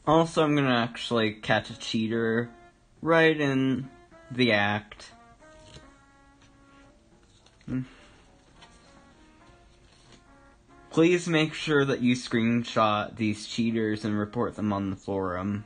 Also, I'm gonna actually catch a cheater right in the act. Please make sure that you screenshot these cheaters and report them on the forum.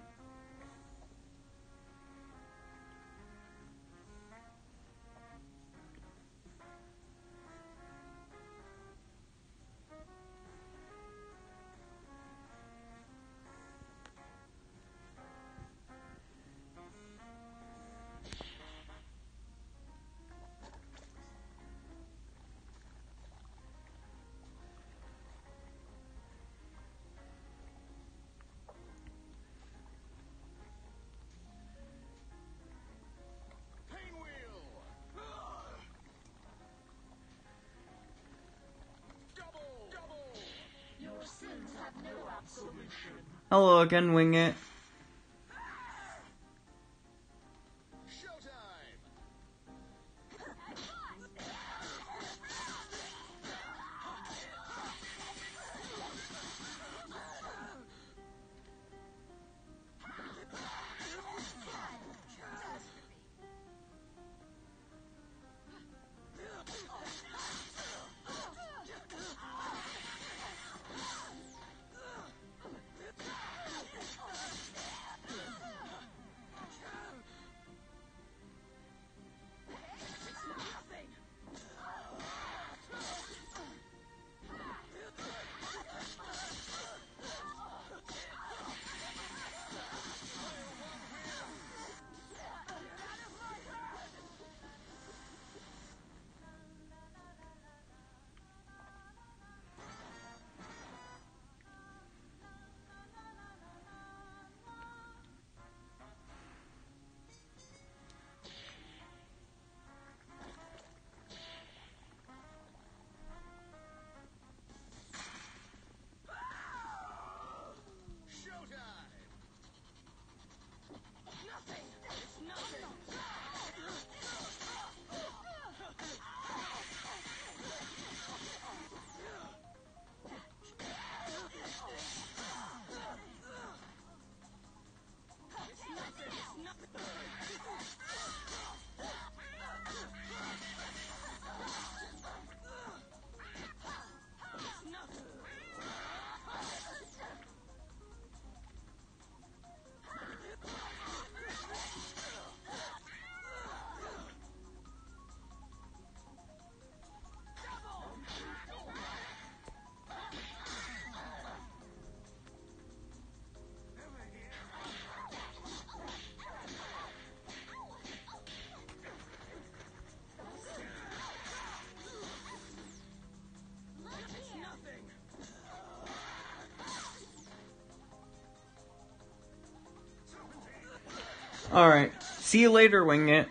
Hello again, Wing It. Alright, see you later, Wing It.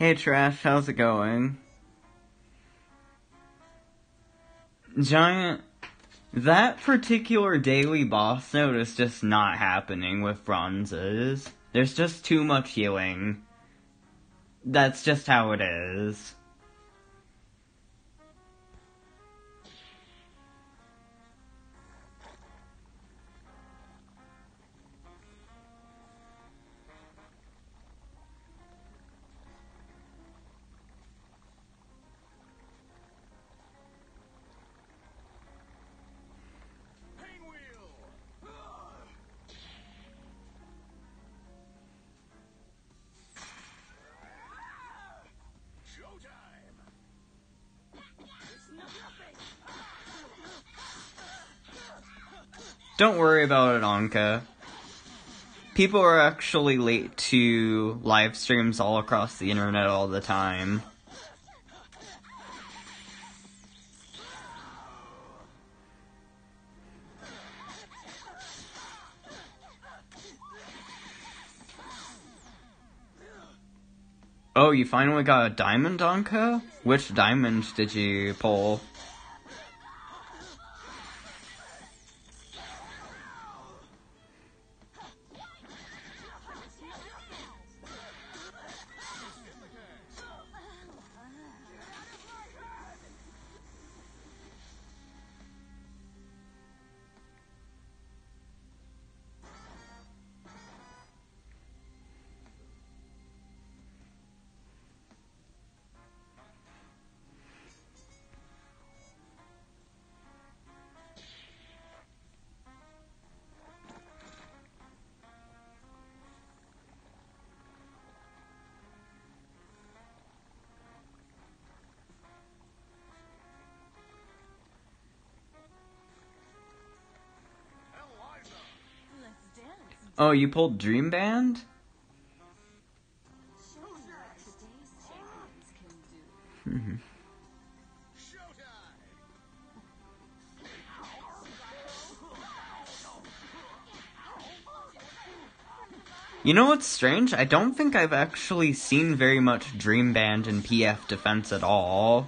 Hey Trash, how's it going? Giant, that particular daily boss note is just not happening with bronzes. There's just too much healing. That's just how it is. Don't worry about it, Anka. People are actually late to live streams all across the internet all the time. Oh, you finally got a diamond, Anka? Which diamond did you pull? Oh, you pulled Dream Band? You know what's strange? I don't think I've actually seen very much Dream Band in PF Defense at all.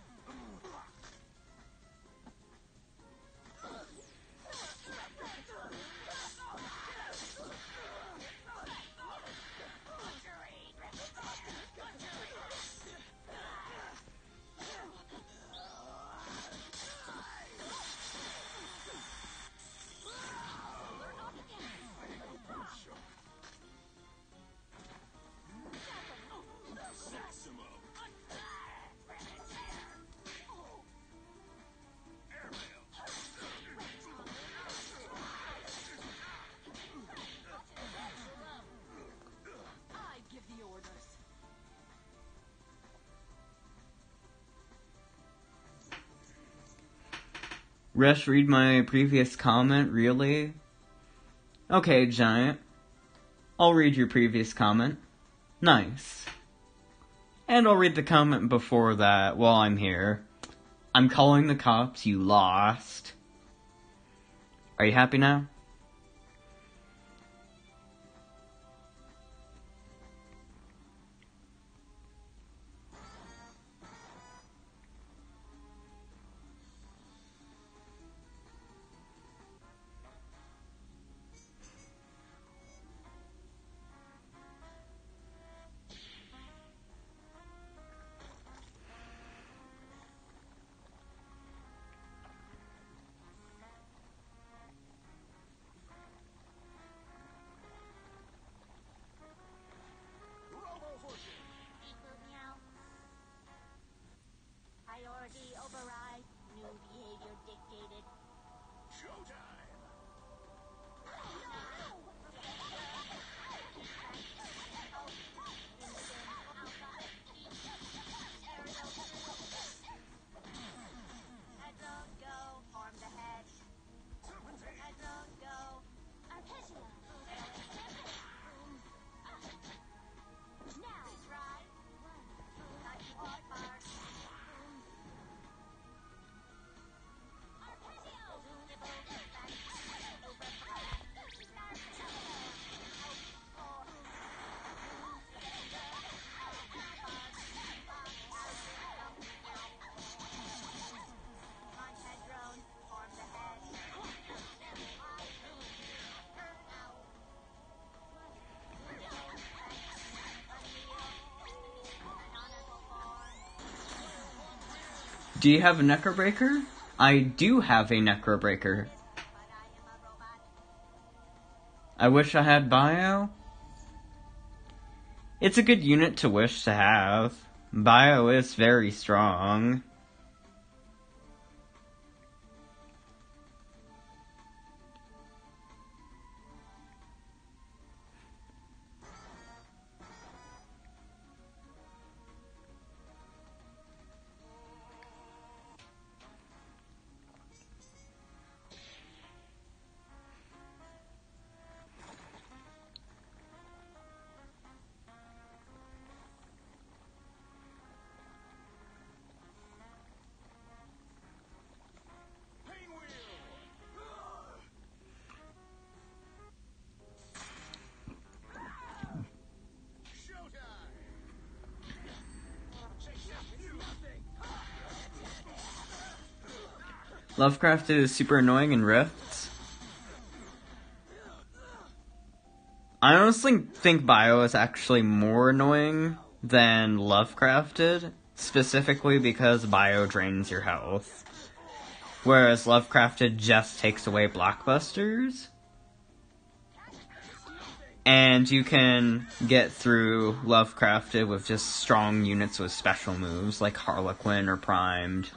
Resh, read my previous comment, really? Okay, Giant. I'll read your previous comment. Nice. And I'll read the comment before that while I'm here. I'm calling the cops, you lost. Are you happy now? Do you have a Necrobreaker? I do have a Necrobreaker. I wish I had Bio. It's a good unit to wish to have. Bio is very strong. Lovecraft is super annoying in Rifts. I honestly think Bio is actually more annoying than Lovecrafted, specifically because Bio drains your health, whereas Lovecrafted just takes away blockbusters. And you can get through Lovecrafted with just strong units with special moves, like Harlequin or Primed.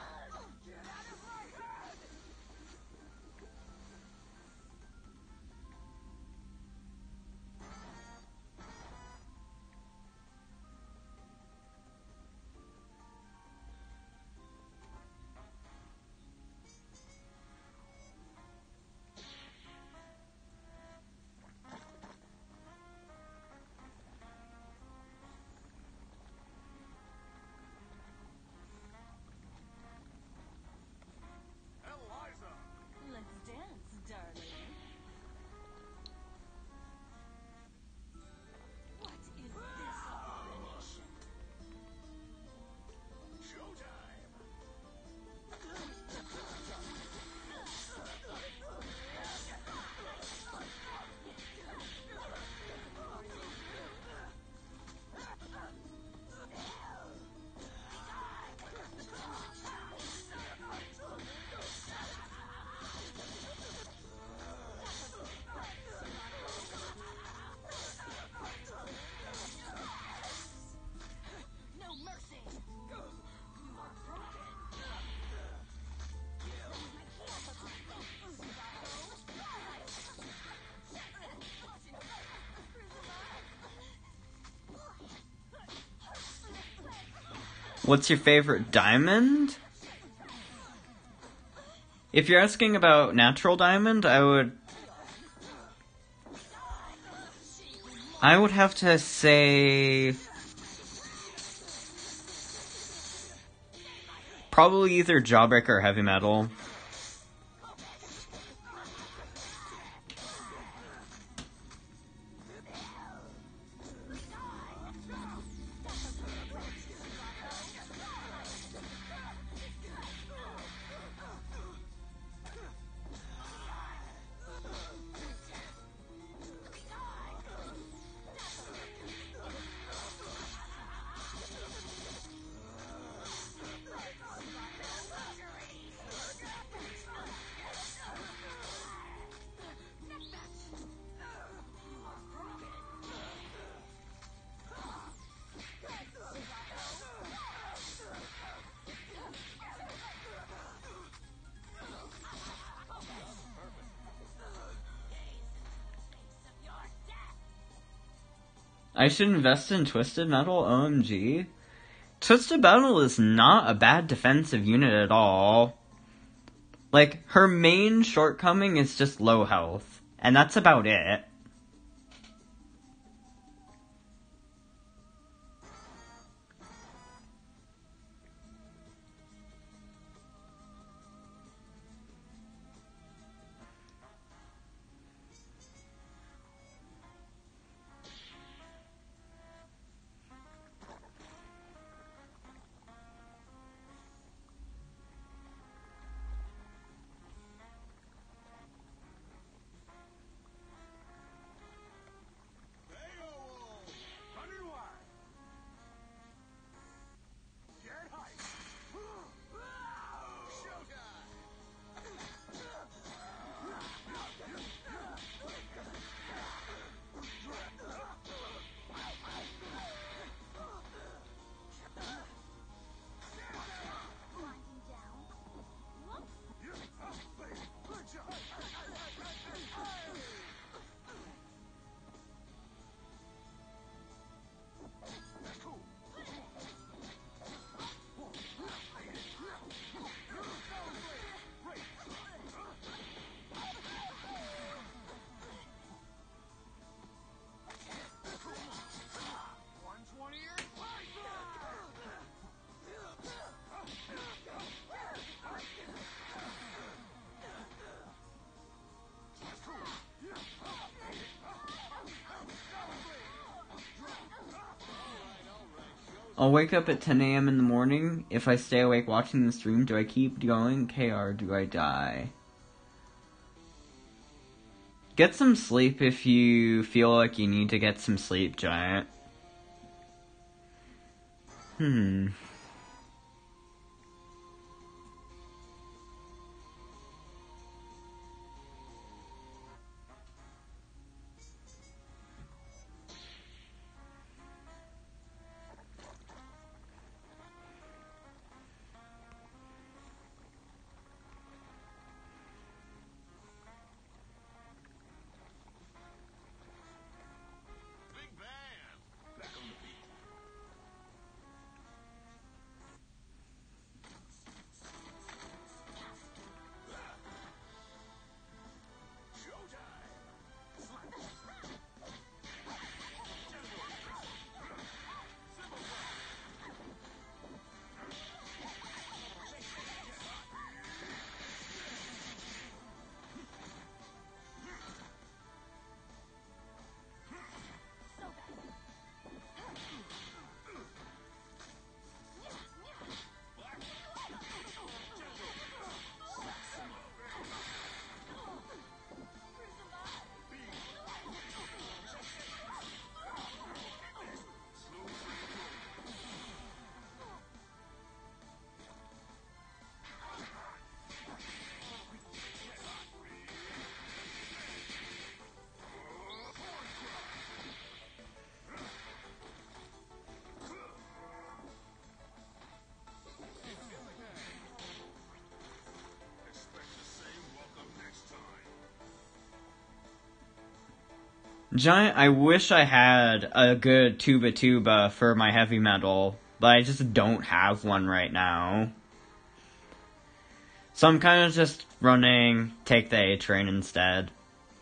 What's your favorite diamond? If you're asking about natural diamond, I would have to say probably either Jawbreaker or Heavy Metal. I should invest in Twisted Metal, OMG. Twisted Metal is not a bad defensive unit at all. Like, her main shortcoming is just low health, and that's about it. I'll wake up at 10 a.m. in the morning. If I stay awake watching the stream, do I keep going? KR, do I die? Get some sleep if you feel like you need to get some sleep, Giant. Giant, I wish I had a good tuba for my heavy metal, but I just don't have one right now. So I'm kind of just running Take the A-Train instead.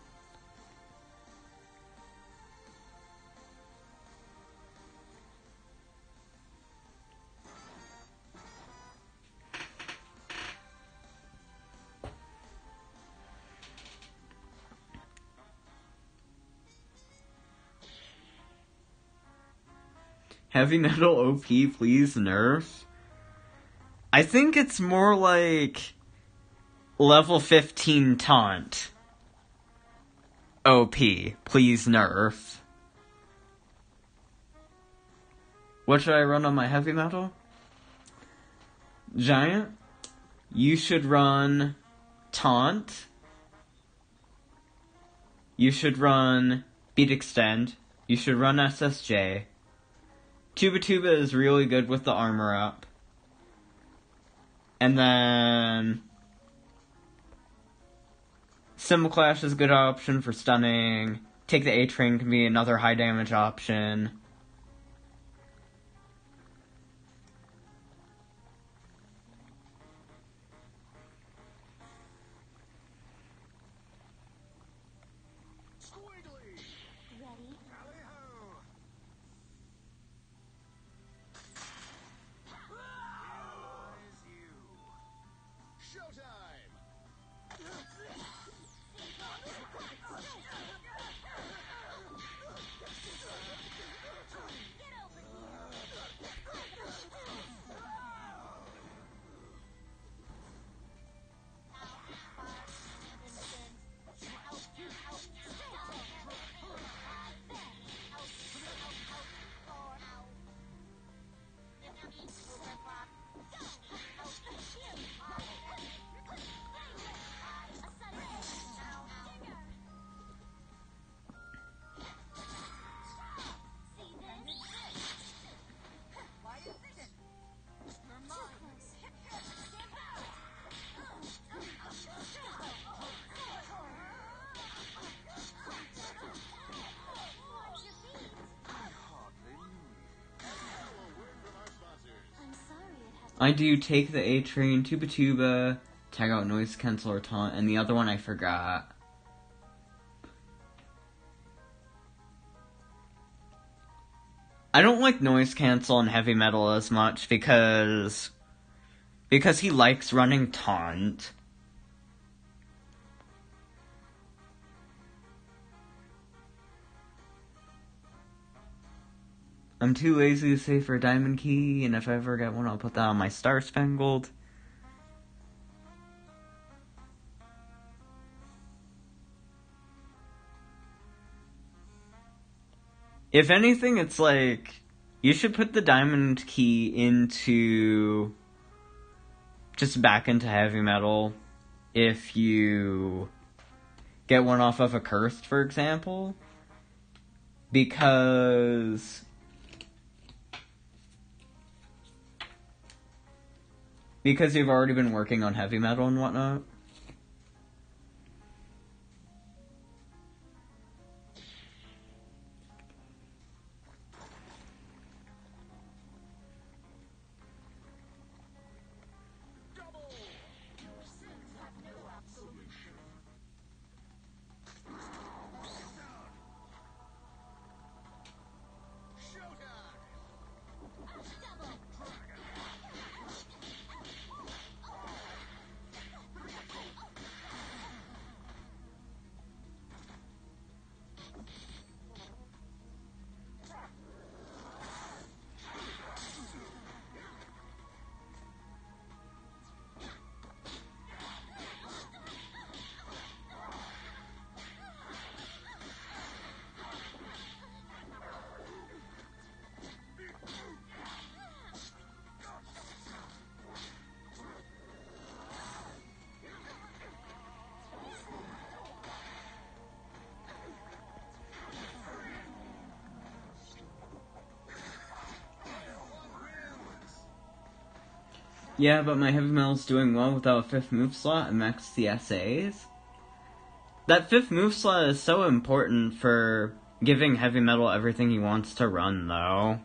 Heavy metal OP, please nerf. I think it's more like level 15 taunt. OP, please nerf. What should I run on my heavy metal? Giant, you should run taunt. You should run beat extend. You should run SSJ. Tuba is really good with the armor up. And then Cymbal Clash is a good option for stunning. Take the A-Train can be another high damage option. I do Take the A-Train, Tuba, tag out Noise Cancel or Taunt, and the other one I forgot. I don't like Noise Cancel and Heavy Metal as much because he likes running Taunt. I'm too lazy to save for a diamond key, and if I ever get one, I'll put that on my Star Spangled. If anything, it's like, you should put the diamond key into, just back into heavy metal, if you get one off of a cursed, for example, because you've already been working on heavy metal and whatnot. Yeah, but my heavy metal's doing well without a 5th move slot and max CSAs. That 5th move slot is so important for giving heavy metal everything he wants to run, though.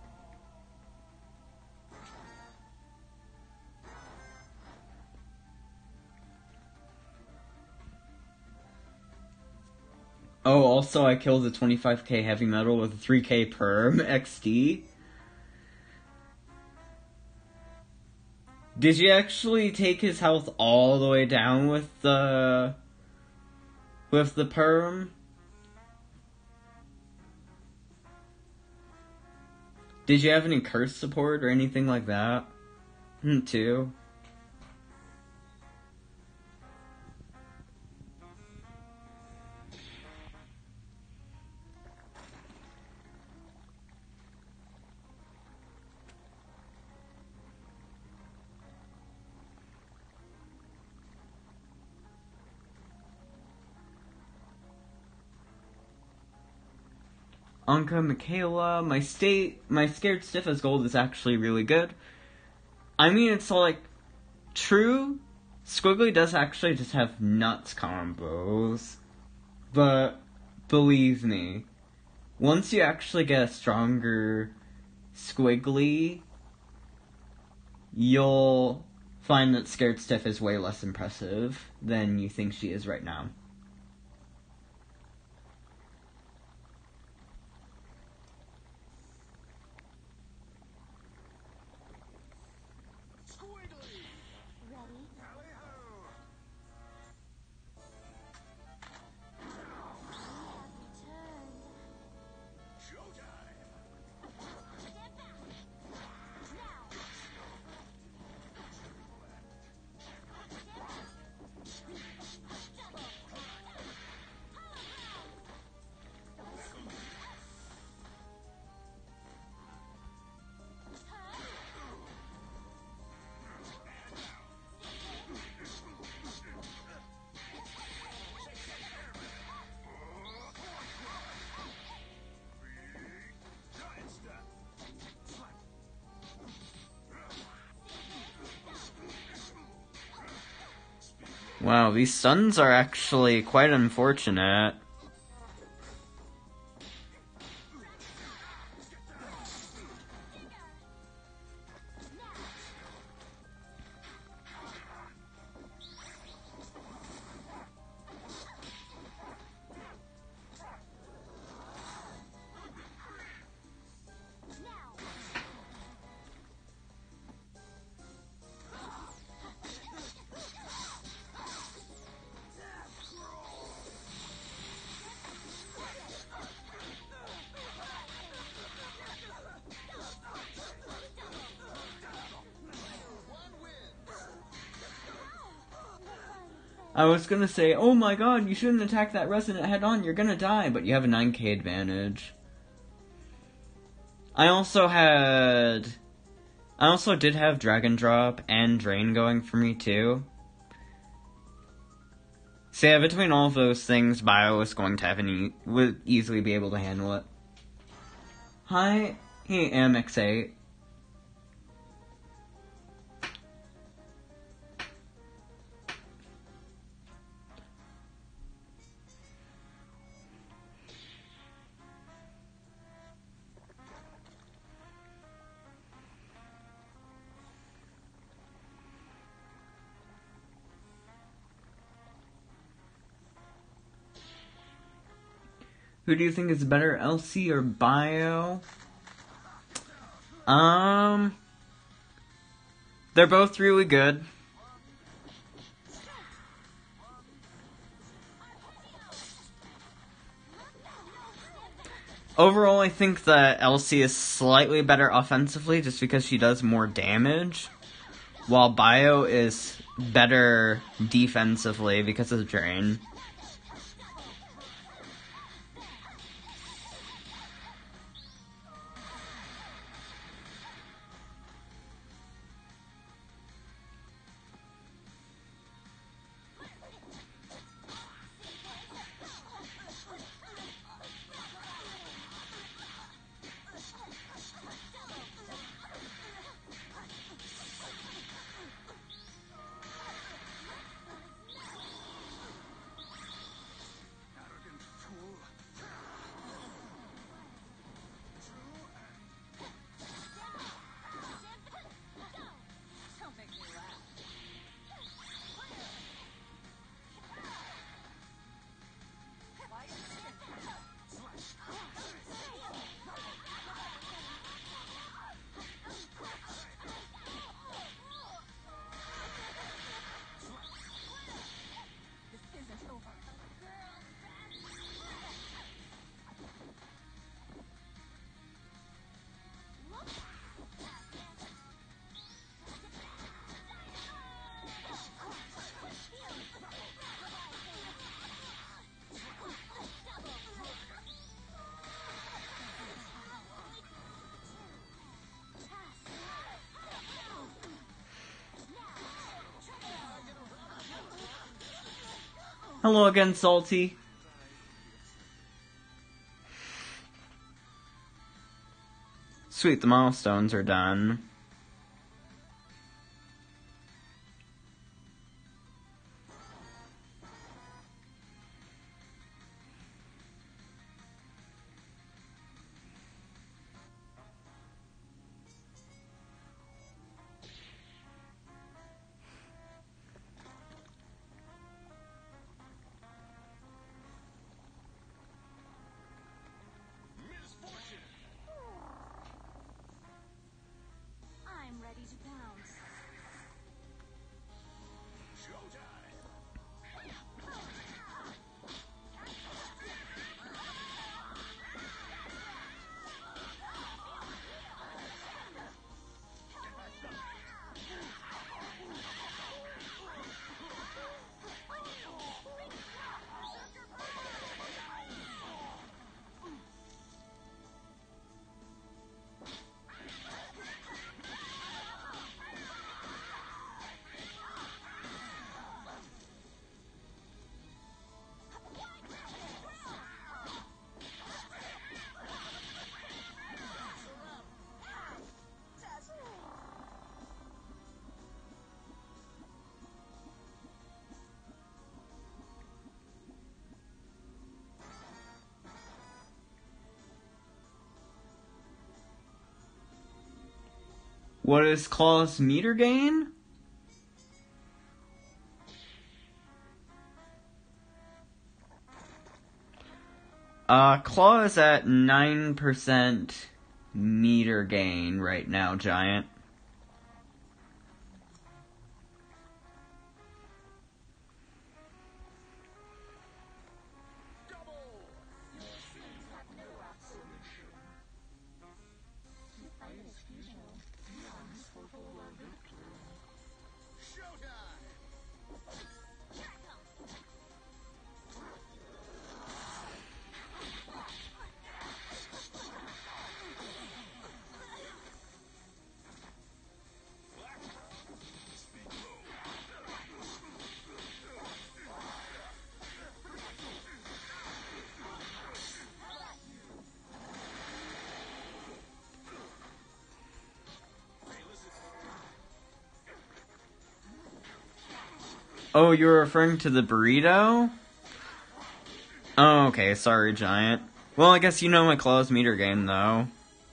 Oh, also I killed a 25k heavy metal with a 3k perm XD. Did you actually take his health all the way down with the perm? Did you have any curse support or anything like that? Too. Anka, Michaela, my Scared Stiff as Gold is actually really good. I mean, it's like, true, Squiggly does actually just have nuts combos, but believe me, once you actually get a stronger Squiggly, you'll find that Scared Stiff is way less impressive than you think she is right now. Wow, these stuns are actually quite unfortunate. I was gonna say, oh my god, you shouldn't attack that resident head on, you're gonna die, but you have a 9k advantage. I also did have Dragon Drop and Drain going for me too. So yeah, between all of those things, Bio was going to have would easily be able to handle it. Hi, hey MX8. Who do you think is better, LC or Bio? They're both really good. Overall, I think that LC is slightly better offensively just because she does more damage, while Bio is better defensively because of Drain. Hello again, Salty. Sweet, the milestones are done. What is Claw's meter gain? Claw is at 9% meter gain right now, Giant. Oh, you're referring to the burrito? Oh, okay, sorry, Giant. Well, I guess you know my Claws meter game, though.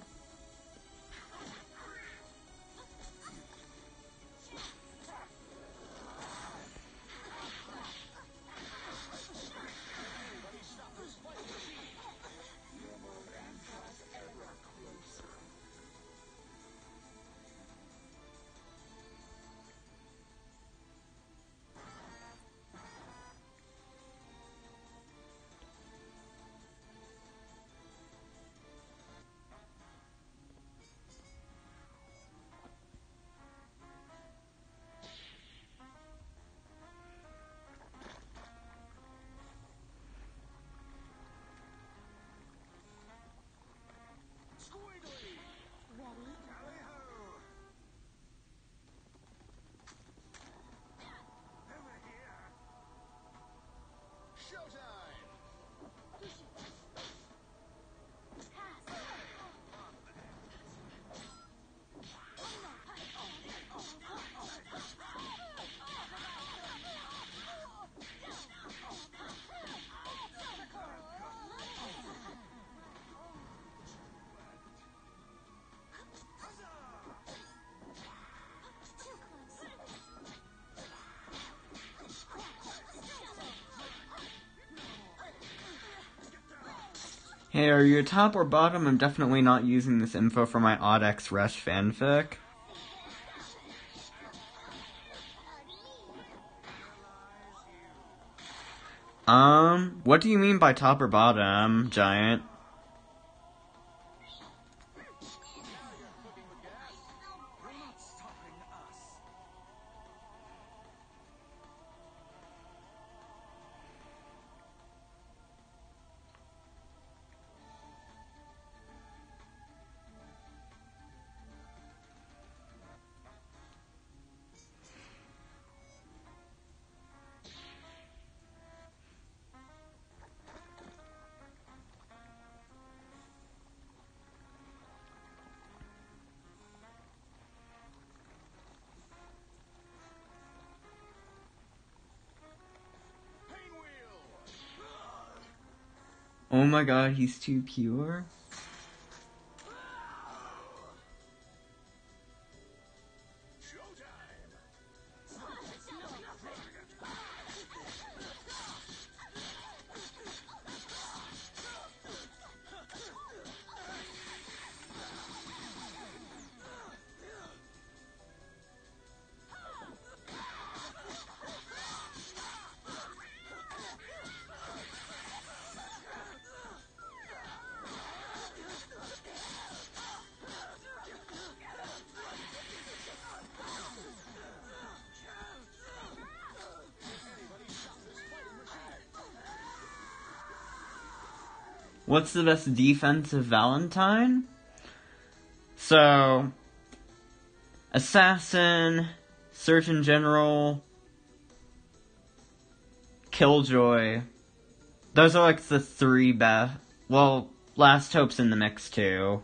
Hey, are you top or bottom? I'm definitely not using this info for my Odd-X Rush fanfic. What do you mean by top or bottom, Giant? Oh my god, he's too pure? What's the best defensive Valentine? So, Assassin, Surgeon General, Killjoy. Those are like the three best. Well, Last Hope's in the mix too.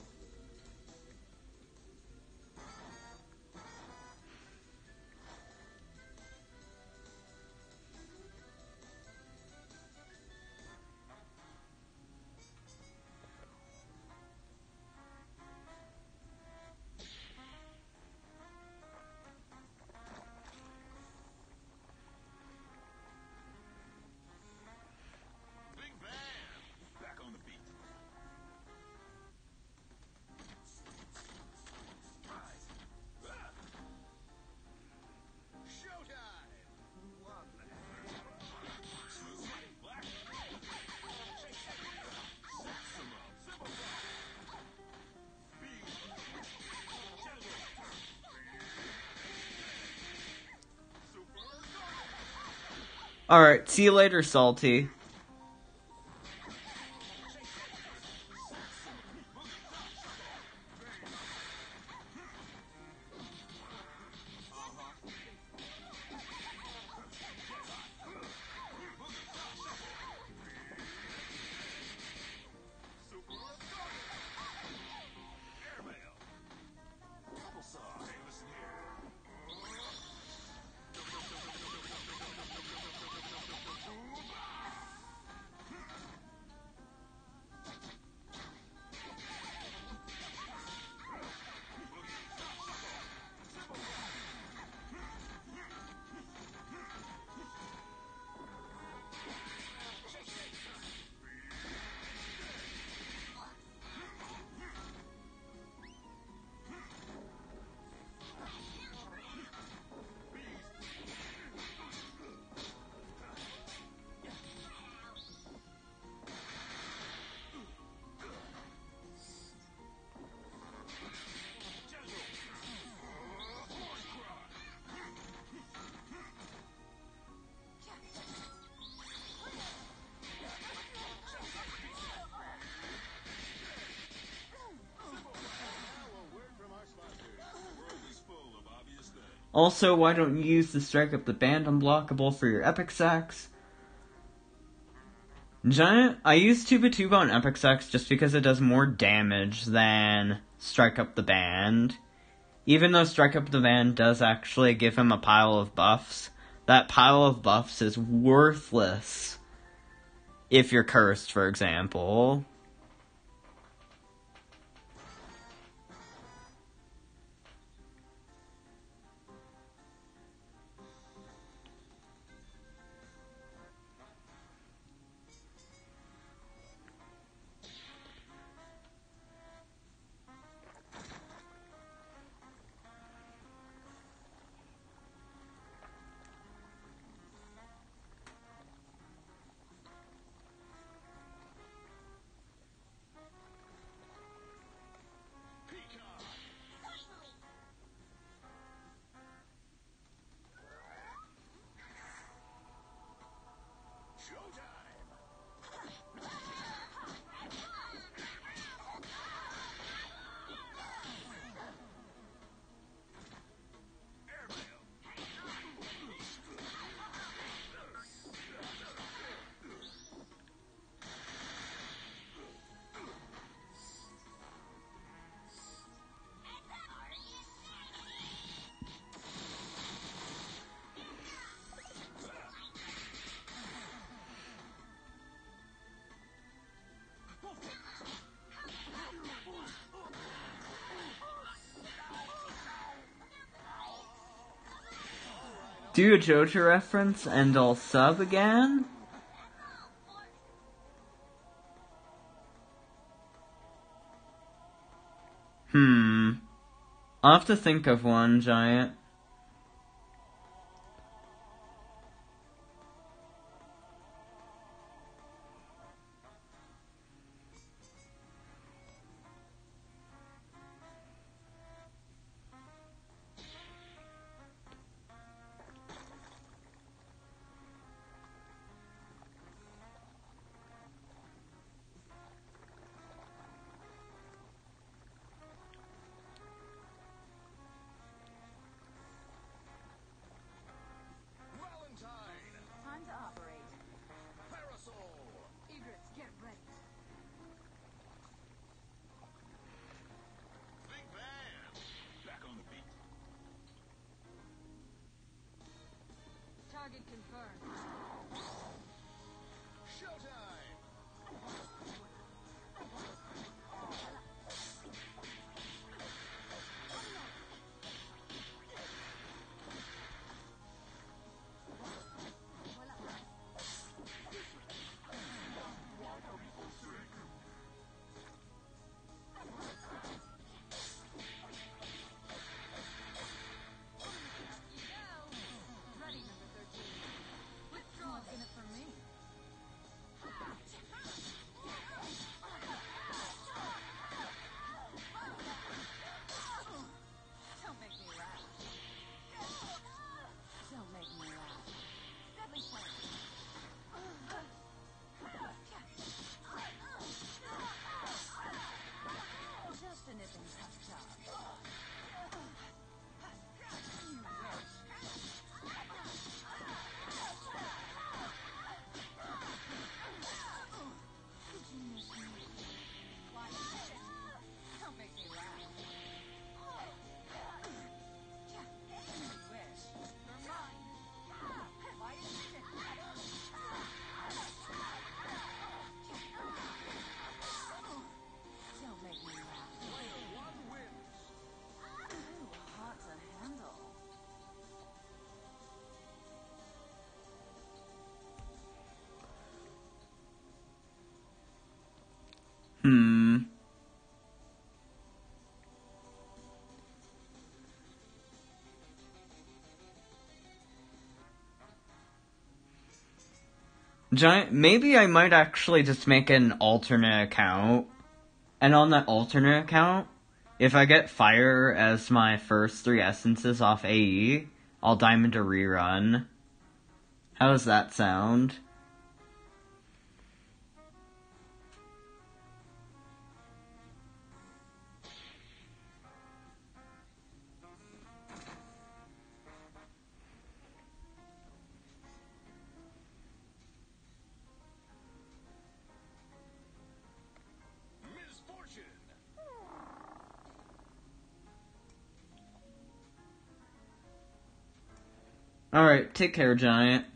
Alright, see you later, Salty. Also, why don't you use the Strike Up the Band unblockable for your Epic Sacs? Giant, I use Tuba Tuba on Epic Sacs just because it does more damage than Strike Up the Band. Even though Strike Up the Band does actually give him a pile of buffs, that pile of buffs is worthless if you're cursed, for example. Do a JoJo reference and I'll sub again? I'll have to think of one, Giant. Target confirmed. Showtime! Giant, maybe I might actually just make an alternate account. And on that alternate account, if I get Fire as my first 3 essences off AE, I'll Diamond a rerun. How does that sound? Alright, take care, Giant.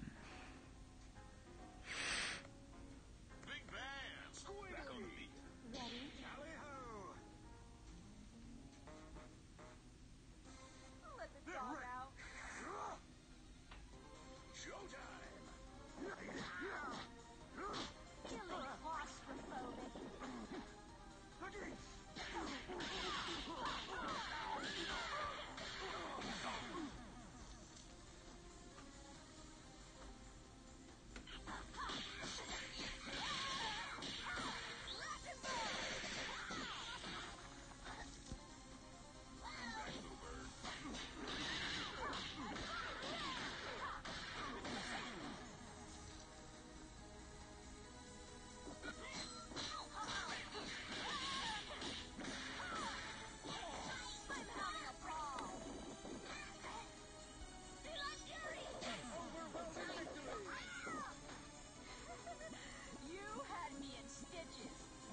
Big Van, Squid back on the beat. Ready? Tally-ho! Let the dog out. Showtime! Feeling claustrophobic. I'm having a ball. You had me in stitches.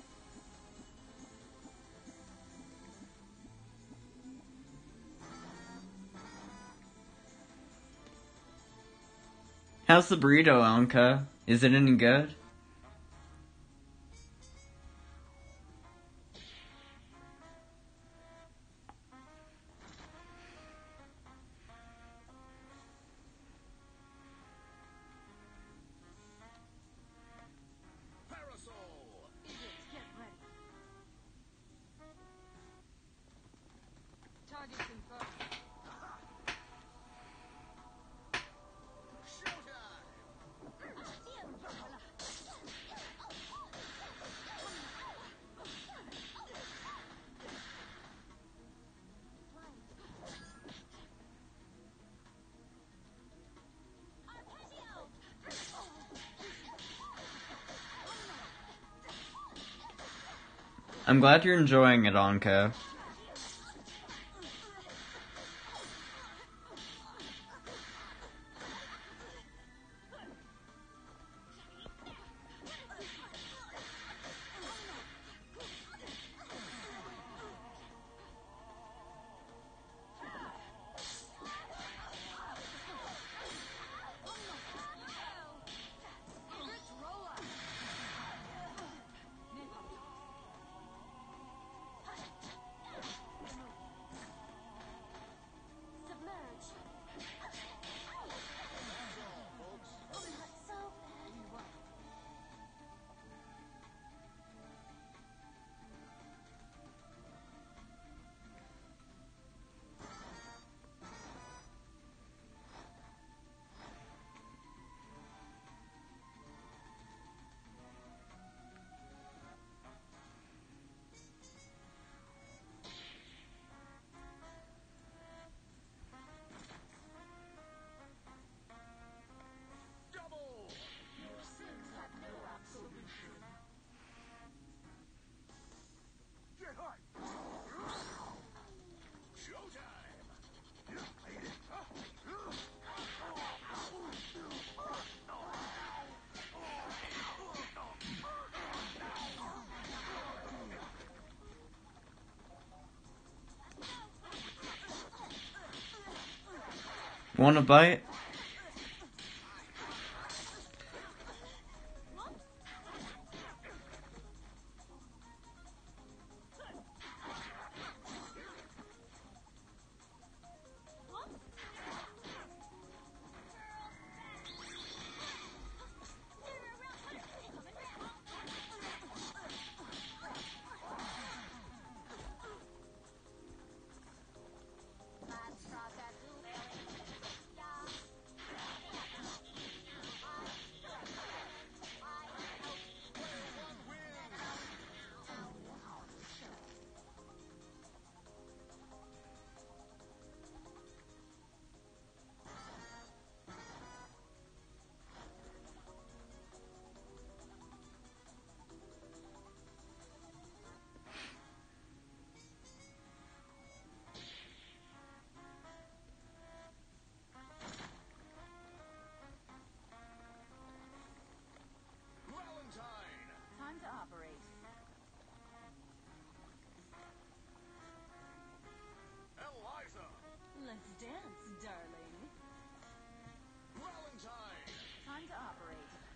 How's the burrito, Anka? Is it any good? Parasol! Idiots, get ready. Target confirmed. Showtime! I'm glad you're enjoying it, Anka. Submerge. So bad. Double! Your sins have no absolution. Get high! Showtime! Want a bite? Last cross at Blueberry. Yeah.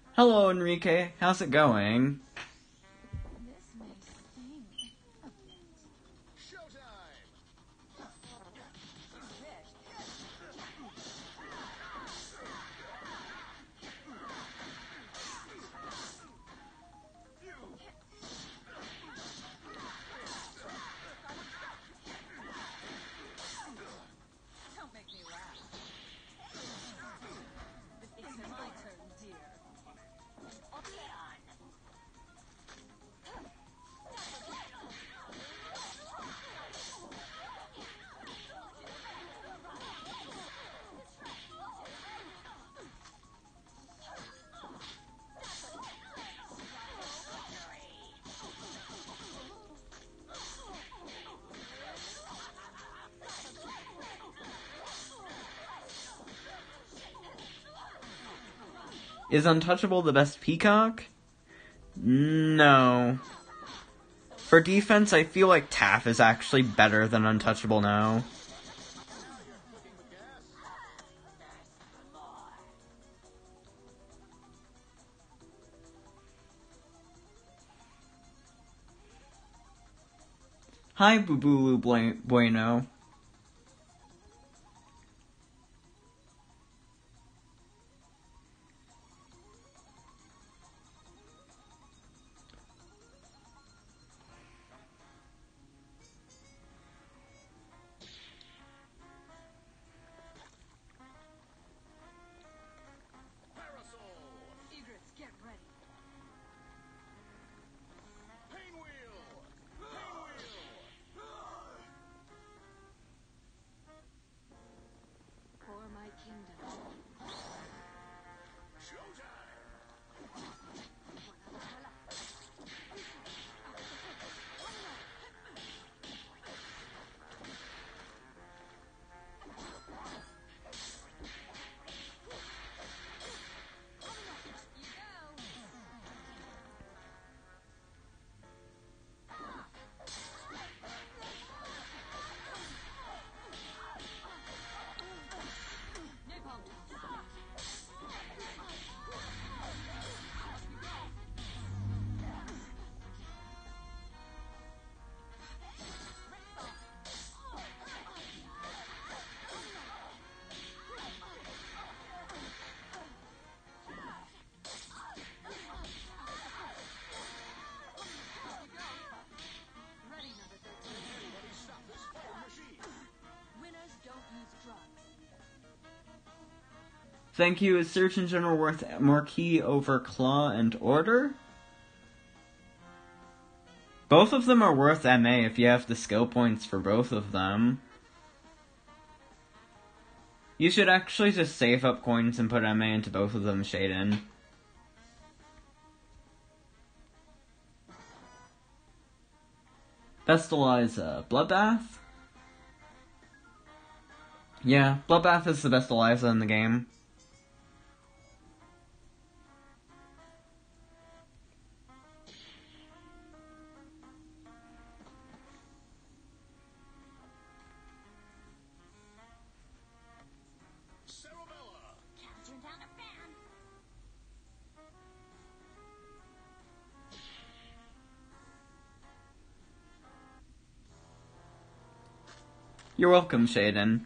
Hello, Enrique. How's it going? This may sting a bit. Showtime! Don't make me laugh. It's my turn, dear. Is Untouchable the best Peacock? No. For defense, I feel like Taff is actually better than Untouchable now. Hi, Bubulu Bueno. Parasol! Egrets, get ready. Painwheel! For my kingdom. Showtime! You go. Napalm toss. Ready, number 13. Anybody stop this fighting machine? Winners don't use drugs. Thank you. Is Surgeon General worth Marquis over Claw and Order? Both of them are worth MA if you have the skill points for both of them. You should actually just save up coins and put MA into both of them, Shaden. Best Eliza. Bloodbath? Yeah, Bloodbath is the best Eliza in the game. Cerebella! Can't turn down a fan. You're welcome, Shaden.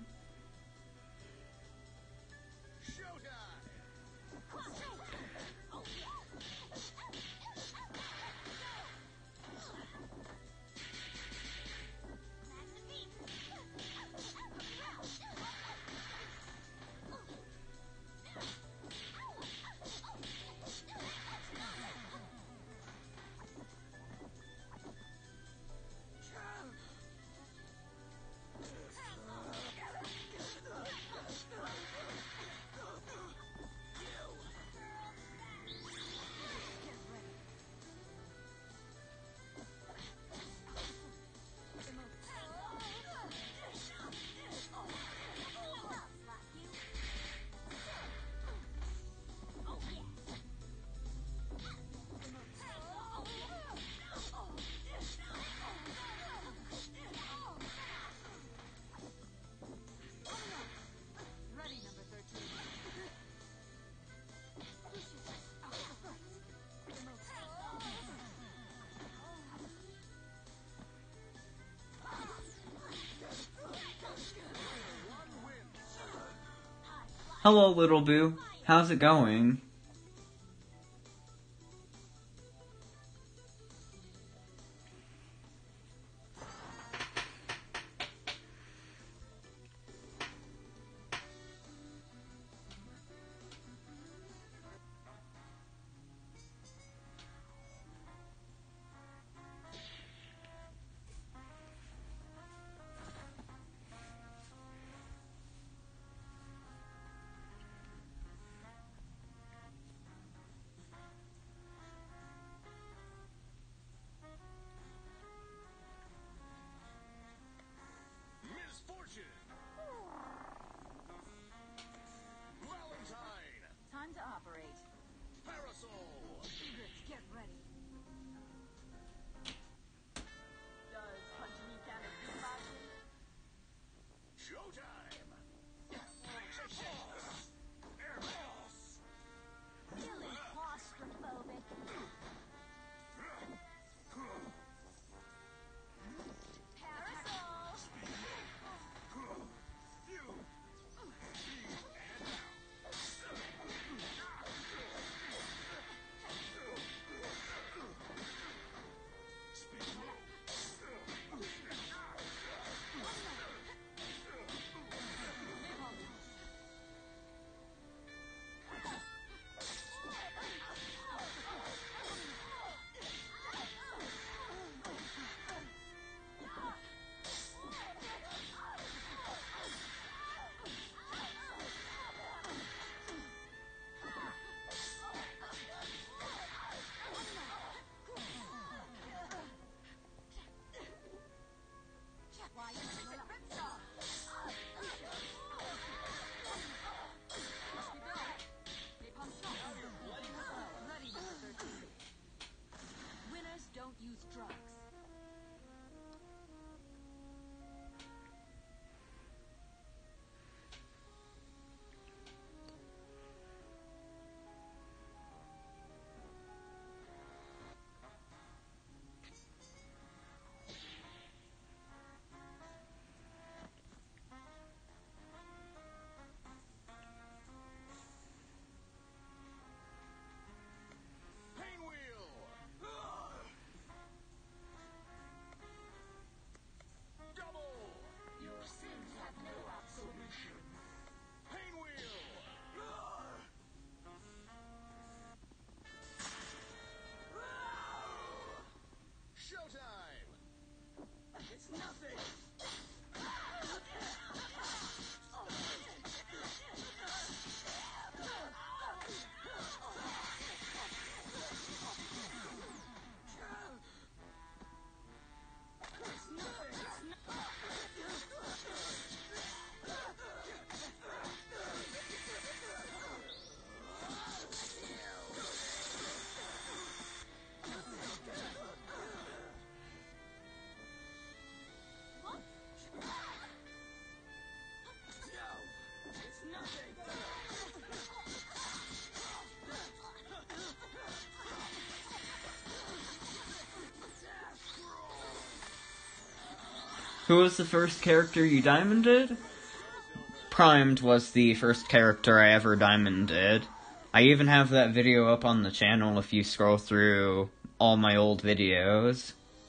Hello, little boo. How's it going? Misfortune. Valentine. Time to operate. Parasol. Egrets, get ready. Does punching you count as beatboxing? Showtime. Feeling claustrophobic. Parasol! Winners don't use drugs. Pain wheel. Double. Your sins have no absolution. Pain wheel. Showtime. It's nothing. Who was the first character you diamonded? Primed was the first character I ever diamonded. I even have that video up on the channel if you scroll through all my old videos.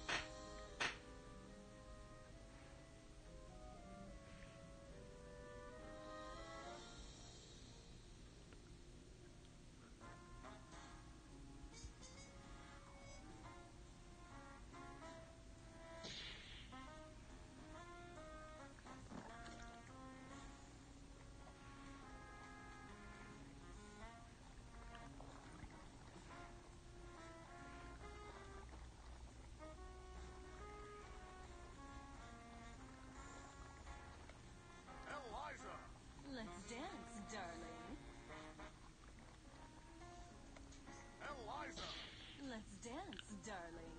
Eliza. Let's dance, darling. Eliza. Let's dance, darling.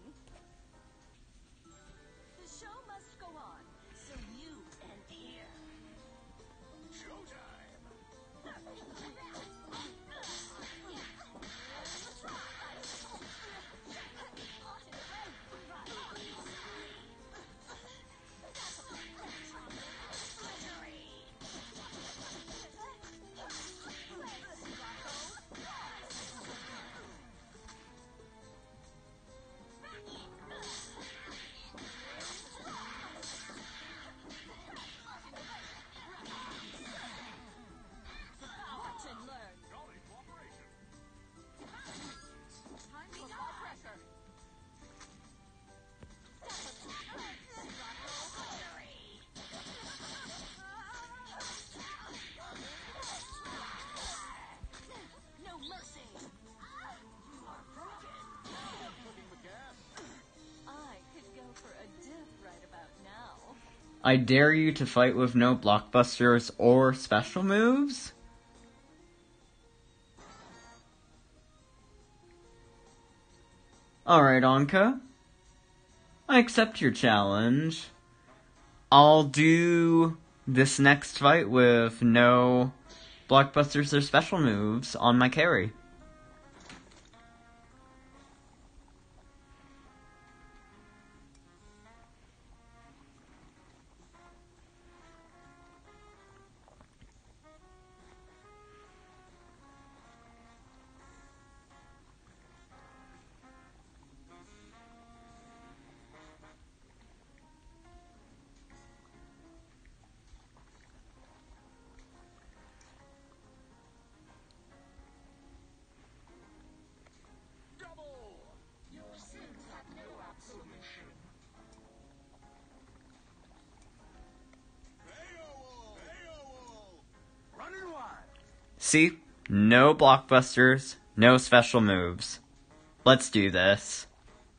The show must go on, so you end here. Showtime. I dare you to fight with no blockbusters or special moves? Alright, Anka. I accept your challenge. I'll do this next fight with no blockbusters or special moves on my carry. See? No blockbusters, no special moves. Let's do this.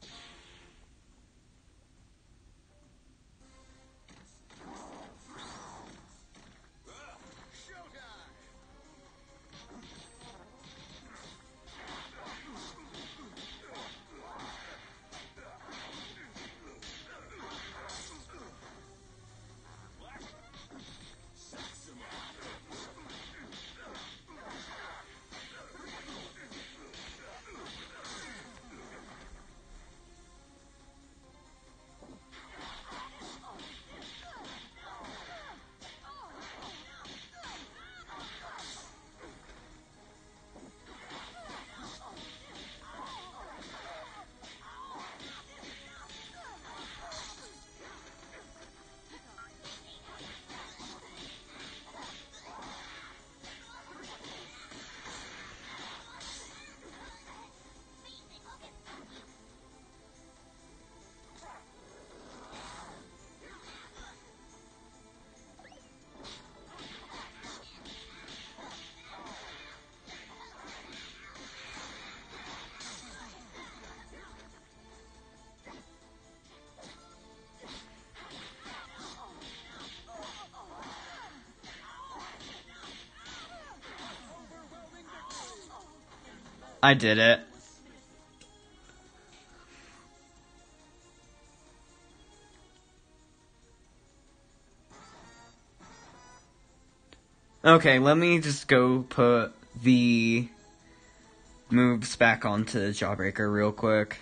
I did it. Okay, let me just go put the moves back onto the Jawbreaker real quick.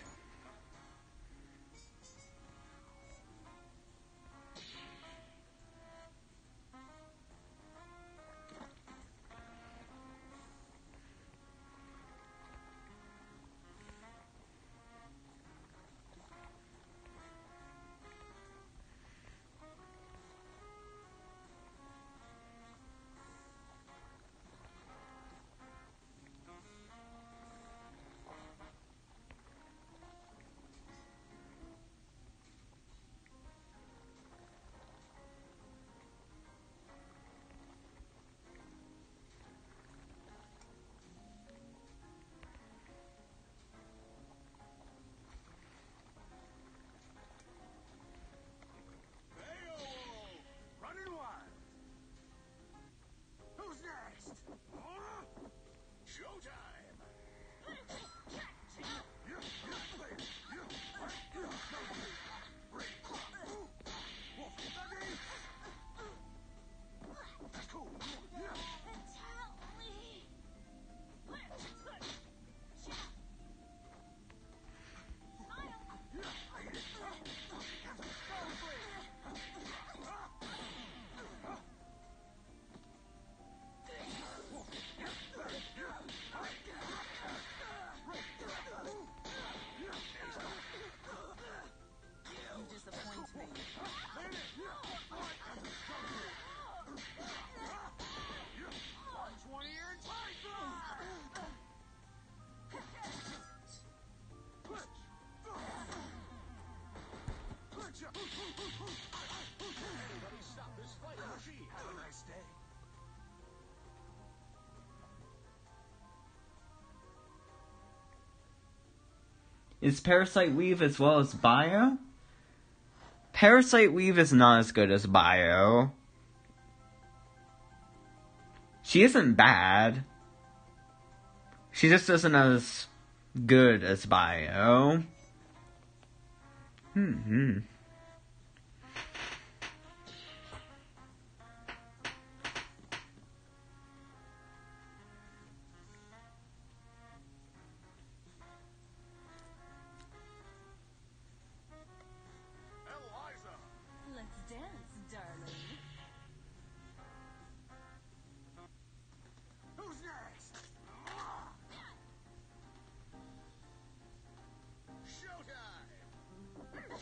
Is Parasite Weave as well as Bio? Parasite Weave is not as good as Bio. She isn't bad. She just isn't as good as Bio. Eliza! Let's dance, darling. Who's next? Showtime!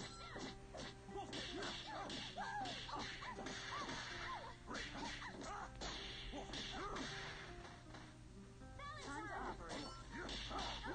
Time to operate.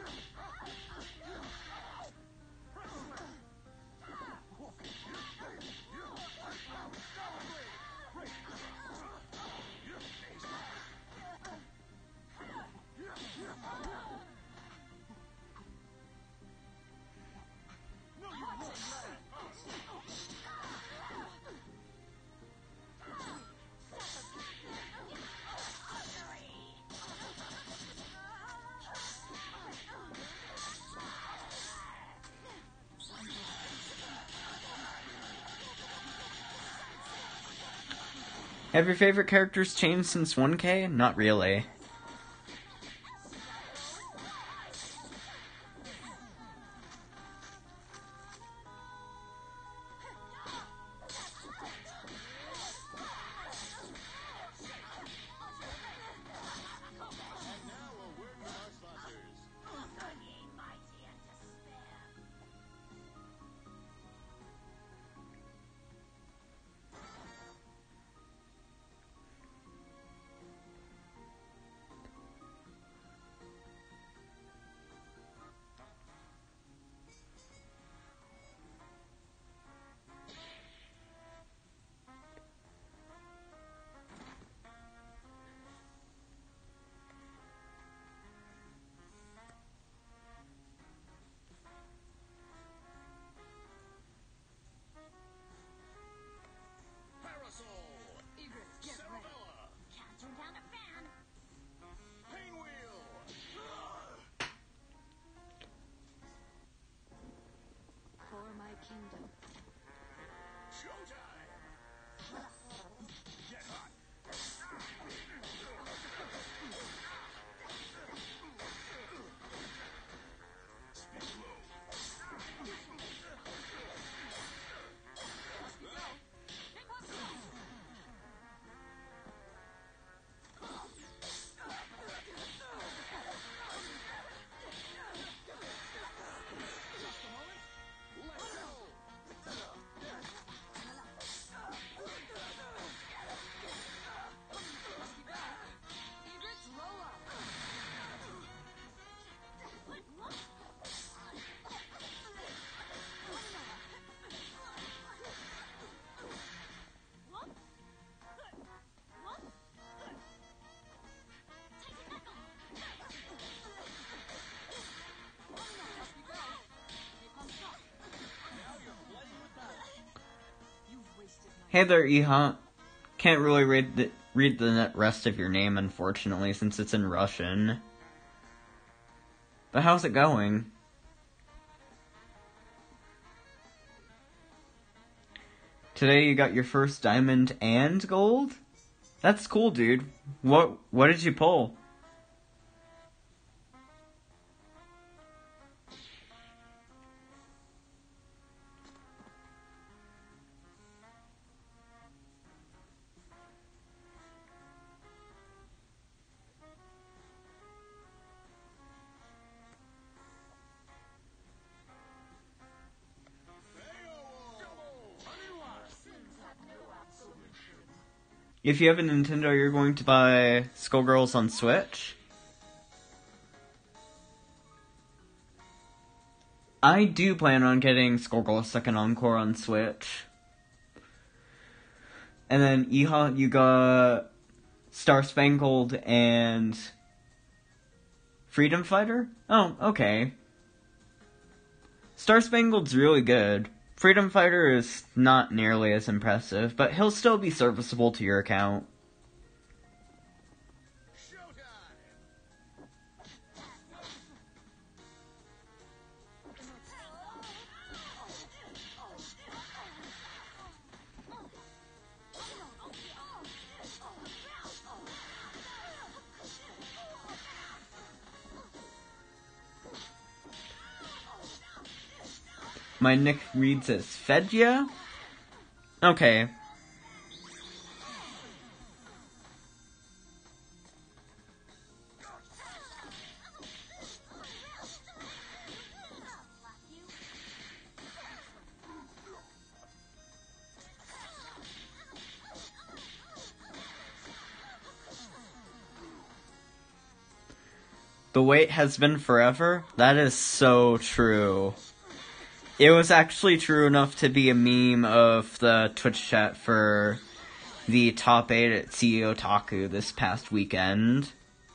Have your favorite characters changed since 1K? Not really. And now a word from our sponsors. Mighty and despair. Parasol! Egret, get ready. Cerebella! Can't turn down a fan. Painwheel! For my kingdom. Showtime! Get hot! Speed low. Let's go! Egrets, roll up. Hey there, Iha. Can't really read the rest of your name, unfortunately, since it's in Russian. But how's it going? Today you got your first diamond and gold? That's cool, dude. What did you pull? If you have a Nintendo, you're going to buy Skullgirls on Switch? I do plan on getting Skullgirls Second Encore on Switch. And then Iha, you got Star Spangled and Freedom Fighter? Oh, okay. Star Spangled's really good. Freedom Fighter is not nearly as impressive, but he'll still be serviceable to your account. My nick reads as Fedya? Okay. The wait has been forever? That is so true. It was actually true enough to be a meme of the Twitch chat for the top 8 at CEO Otaku this past weekend.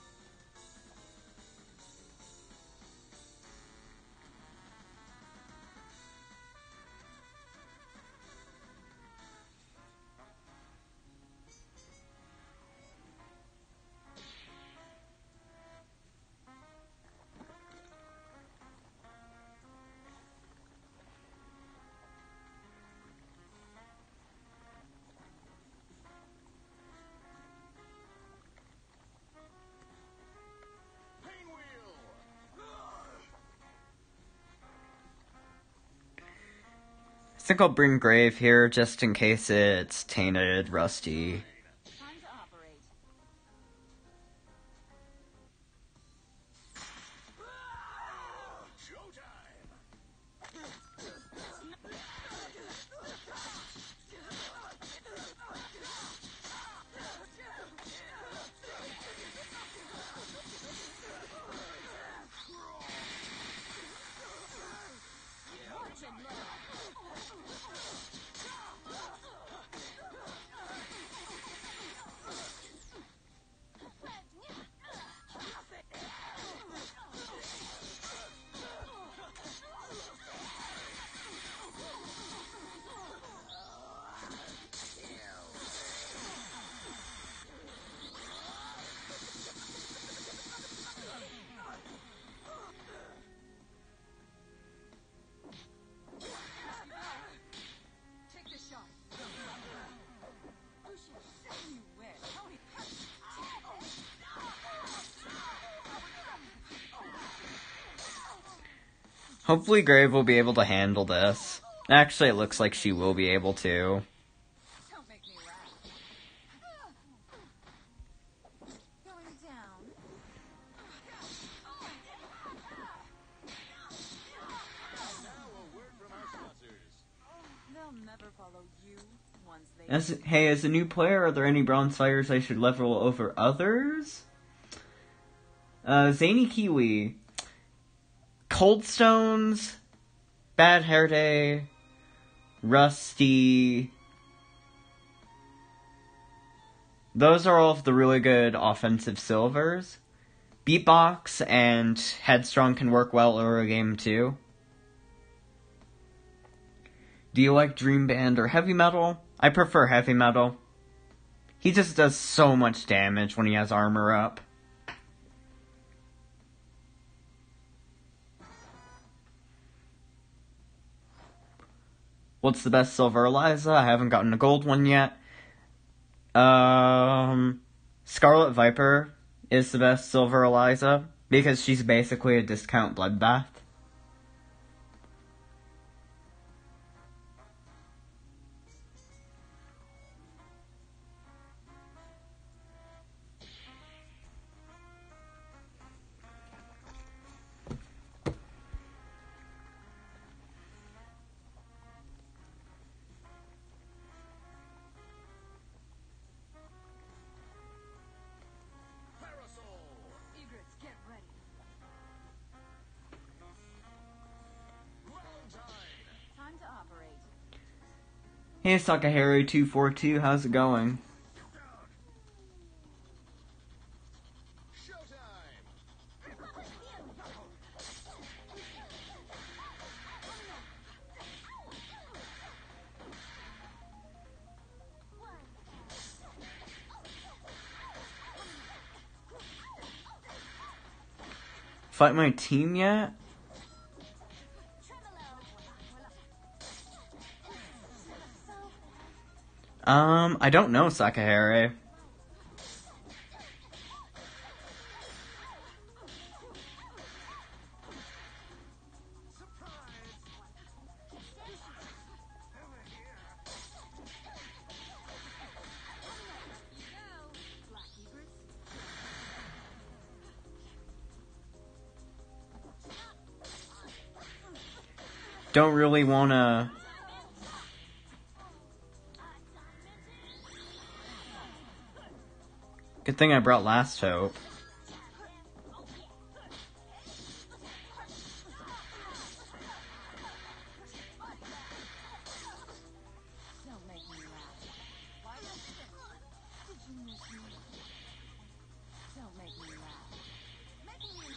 I think I'll bring Grave here just in case it's tainted, rusty. Time to operate. Take the shot. You should show you where. Hopefully Grave will be able to handle this. Actually, it looks like she will be able to. Don't make me laugh. Going down. They'll never follow you once they As a new player, are there any bronze fighters I should level over others? Zany Kiwi. Cold Stones, Bad Hair Day, Rusty. Those are all of the really good offensive silvers. Beatbox and Headstrong can work well early game too. Do you like Dream Band or Heavy Metal? I prefer Heavy Metal. He just does so much damage when he has armor up. What's the best silver Eliza? I haven't gotten a gold one yet. Scarlet Viper is the best silver Eliza because she's basically a discount Bloodbath. Egrets, get ready. Time to operate. Hey, Sakahari242, how's it going? fight my team yet? I don't know, Sakahare. Don't really wanna... Good thing I brought Last Hope. Don't make me laugh. Why did you miss me? Don't make me laugh. Making me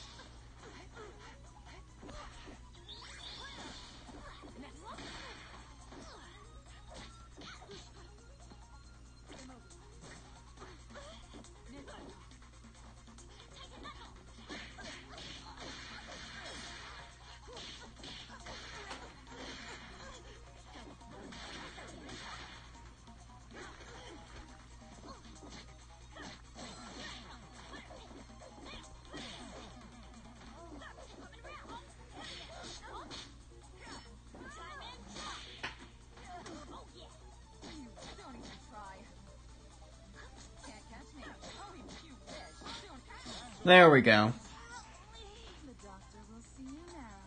There we go. The doctor will see you now.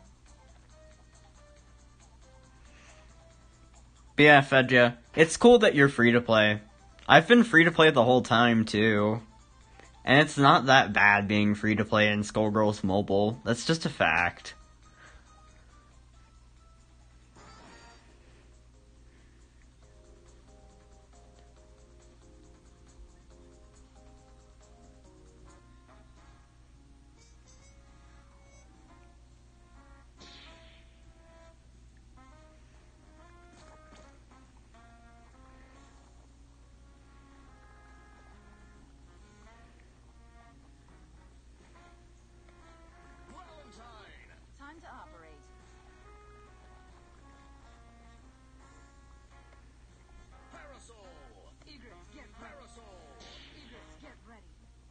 But yeah, Fedja, it's cool that you're free to play. I've been free to play the whole time, too. And it's not that bad being free to play in Skullgirls Mobile. That's just a fact. Valentine! Time to operate. Parasol! Egress, get ready. Parasol! Egress, get ready.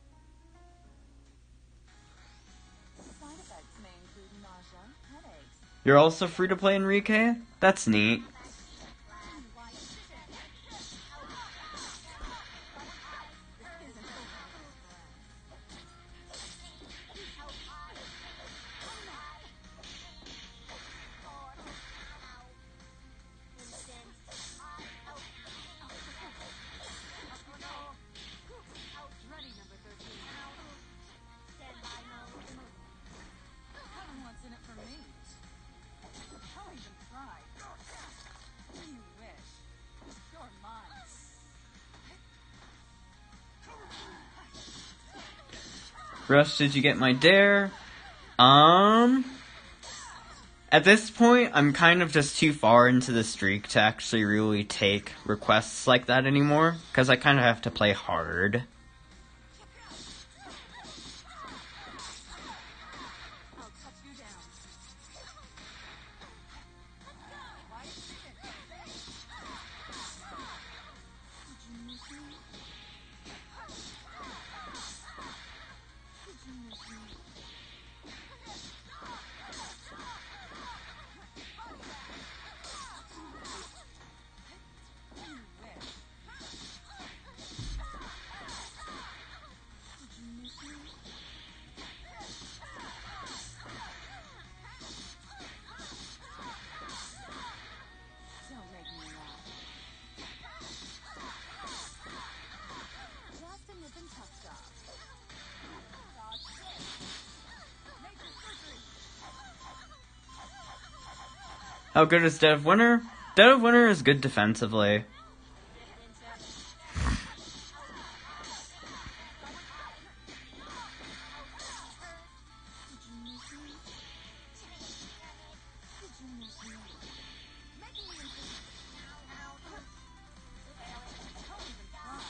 Side effects may include nausea, headaches. You're also free to play, Enrique? That's neat. Ready, number 13. What's in it for me? Don't even try. You wish. You're mine. Rush, did you get my dare? At this point, I'm kind of just too far into the streak to actually really take requests like that anymore, because I kind of have to play hard. I'll cut you down. Why did you miss me? Did you miss me? You wish. Did you miss me? Don't make me laugh. Just a nip and tuck job. Major surgery. How good is Dead of Winter? Dead of Winter is good defensively. Did you miss me? Did you miss me? Making me into... Don't even try.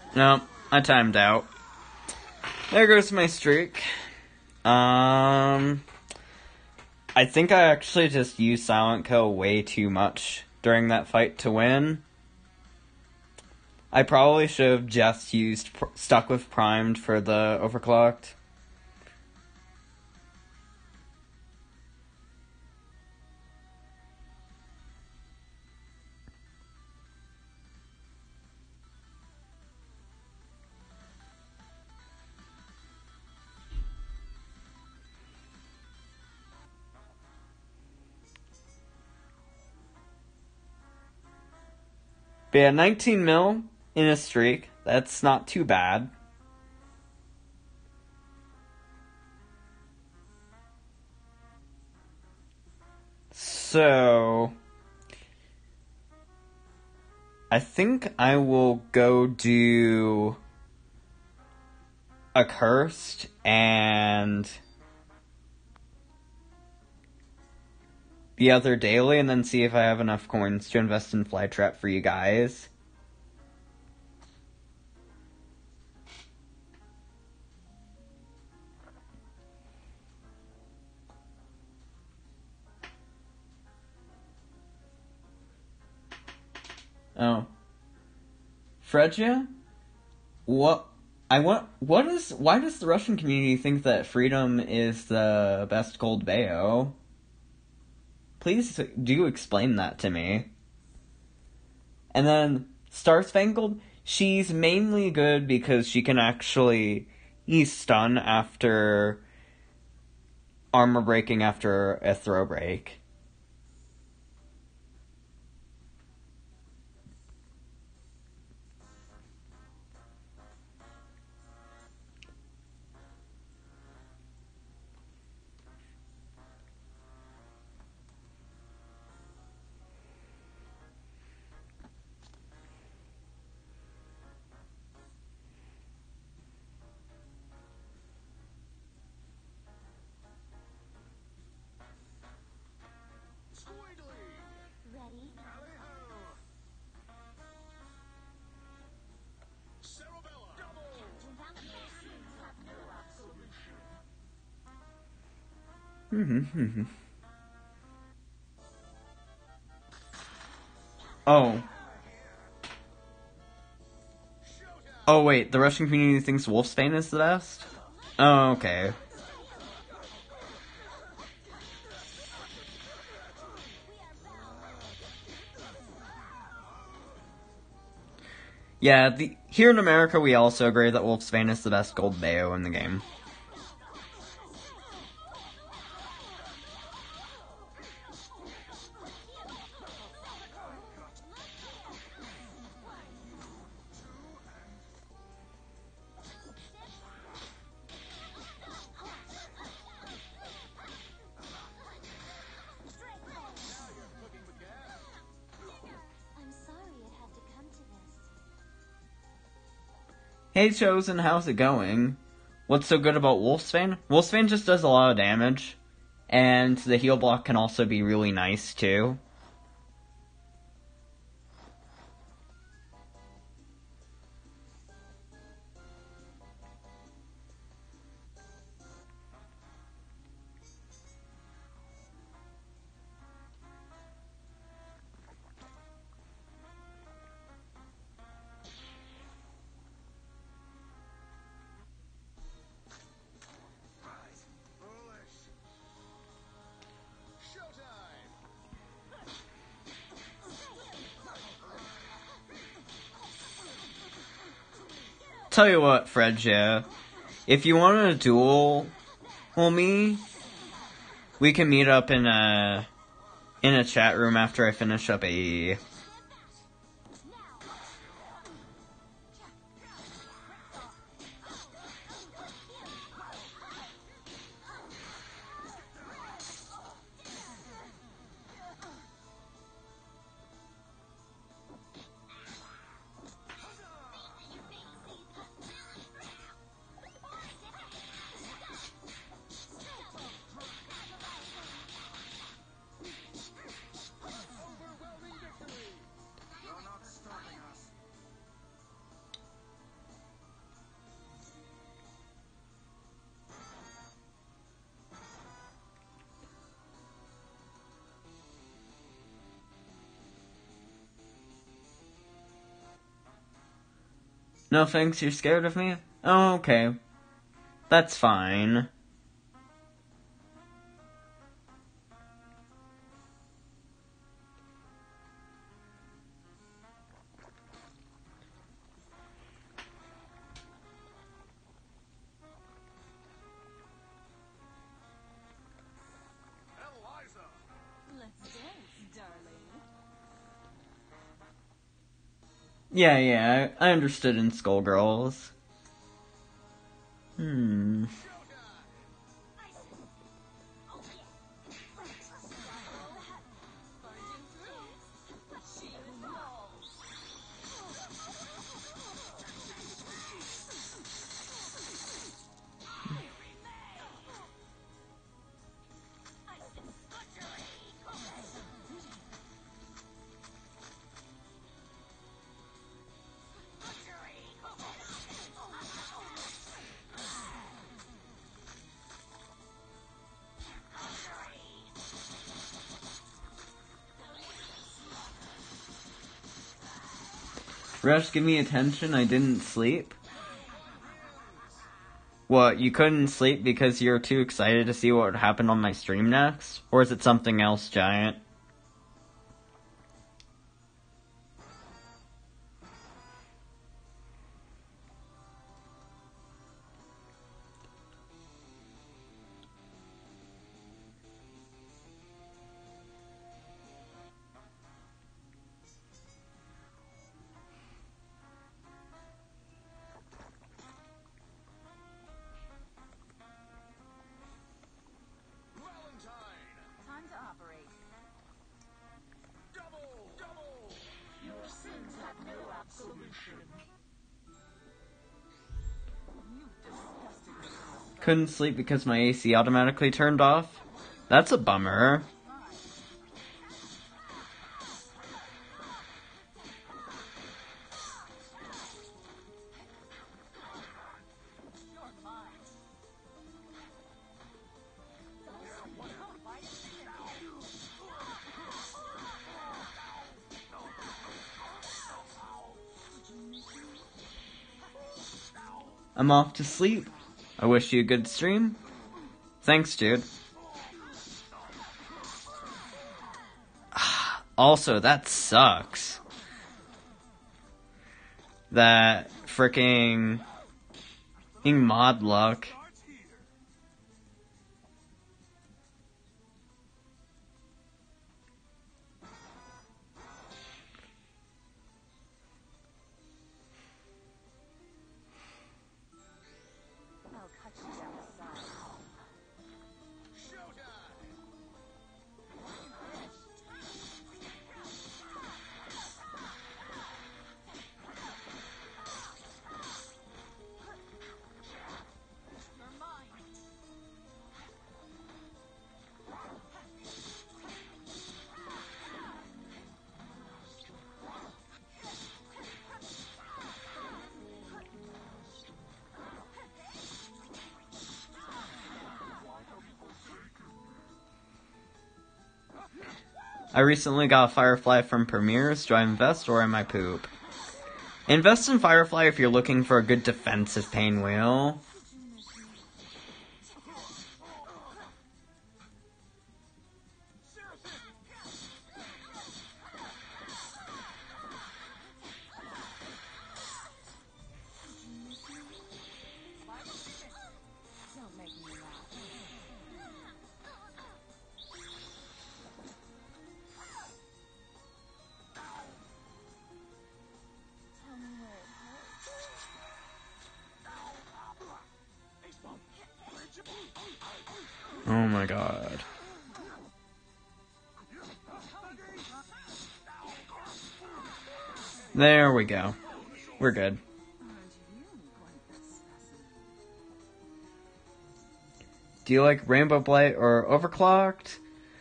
No, I timed out. There goes my streak. I think I actually just used Silent Kill way too much during that fight to win. I probably should have just stuck with Primed for the overclocked. But yeah, 19 mil in a streak. That's not too bad. So, I think I will go do Accursed and the other daily, and then see if I have enough coins to invest in Flytrap for you guys. Oh. Fredja? Why does the Russian community think that Freedom is the best gold Bayo? Please do explain that to me. And then Star Spangled, she's mainly good because she can actually stun after armor breaking after a throw break. Ready? Oh. Oh wait, the Russian community thinks Wolfsbane is the best? Oh, okay. Yeah, here in America we also agree that Wolfsbane is the best gold Bayo in the game. I'm sorry it had to come to this. Hey Chosen, how's it going? What's so good about Wolfsbane? Wolfsbane just does a lot of damage, and the heal block can also be really nice too. Tell you what, Fredja, if you want a duel, homie, we can meet up in a chat room after I finish up AE. No thanks, you're scared of me? Oh, okay. That's fine. Eliza! Let's dance, darling. Yeah, I understood in Skullgirls. Hmm. Rush, give me attention, I didn't sleep? What, you couldn't sleep because you were too excited to see what would happen on my stream next? Or is it something else, Giant? Valentine! Time to operate. Double! Your sins have no absolution. You disgusted me. Couldn't sleep because my AC automatically turned off? That's a bummer. You're mine. I'm off to sleep. I wish you a good stream. Thanks, dude. Also, that sucks. That fricking mod luck. Starts here. I'll cut you down to size. Showtime! You're mine. I recently got a Firefly from Premieres. Do I invest or am I poop? Invest in Firefly if you're looking for a good defensive pain wheel. Don't make me laugh. Tell me where it hurts. Oh my god. There we go. We're good. Aren't you quite a specimen? Do you like Rainbow Blight or Overclocked?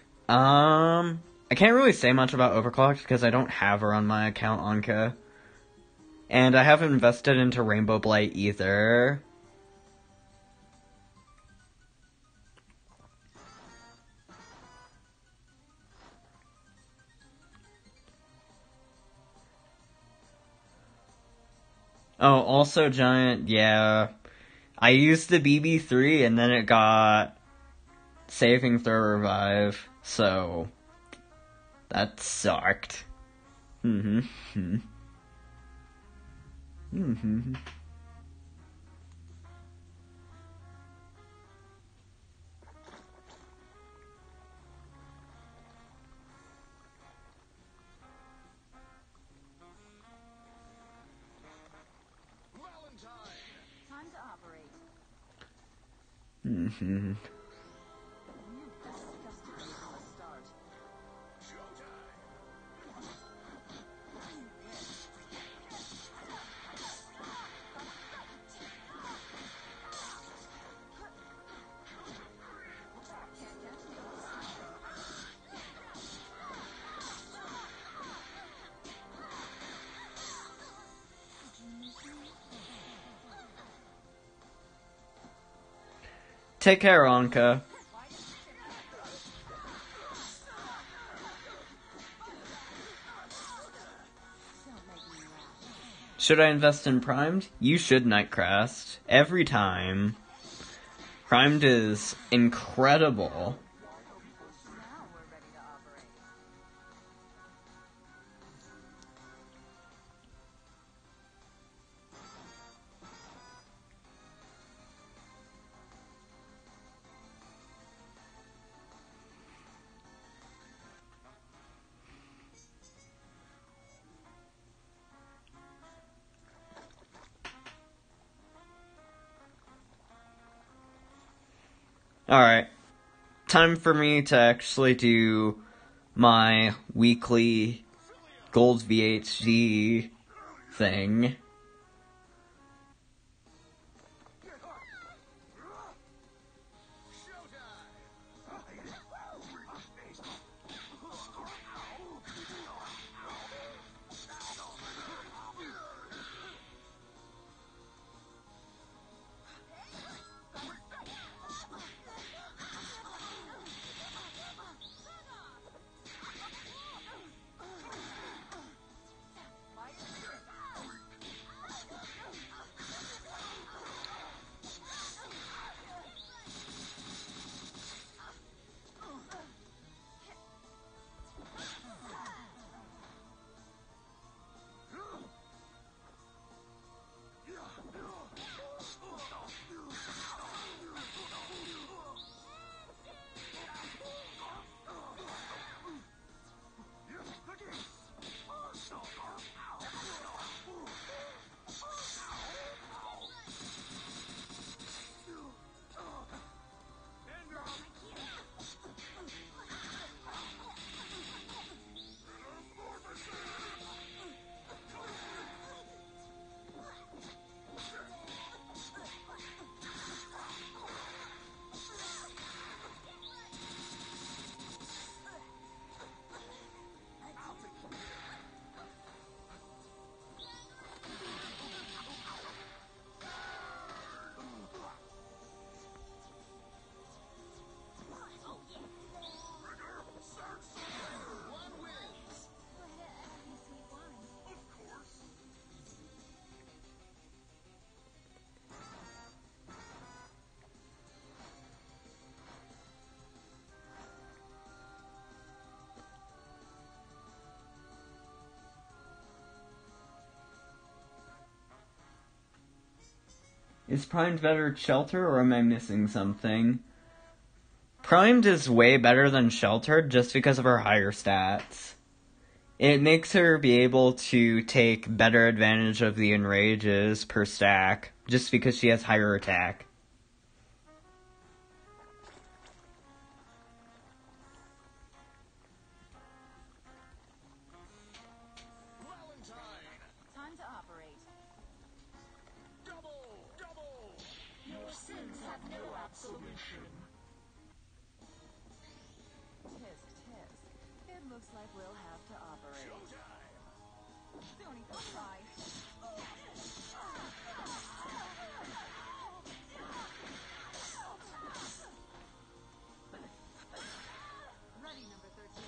I can't really say much about Overclocked because I don't have her on my account, Anka. And I haven't invested into Rainbow Blight either. Oh, also Giant, yeah. I used the BB3 and then it got Saving Throw Revive, so that sucked. Mm-hmm. Mm-hmm. Valentine. Time to operate. Mm-hmm. You disgusted me from the start. Showtime. Can't catch me. Did you miss me? Take care, Anka. Don't make me laugh. Should I invest in Primed? You should, Nightcrast. Every time. Primed is incredible. Now we're ready to operate. Alright. Time for me to actually do my weekly Gold VHD thing. Is Primed better at Shelter, or am I missing something? Primed is way better than Sheltered just because of her higher stats. It makes her be able to take better advantage of the enrages per stack, just because she has higher attack. Valentine. Time to operate. Double. Your sins have no absolution. Tisk, tisk. It looks like we'll have to operate. Showtime. Don't even try. Ready, number 13.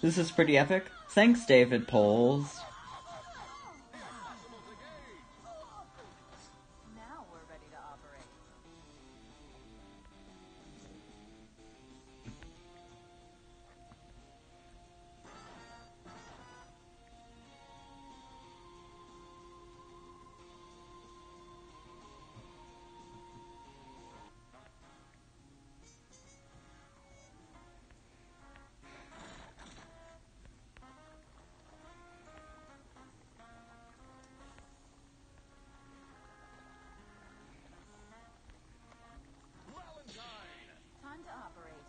This is pretty epic. Thanks, David Poles. Now we're ready to operate. Time to operate.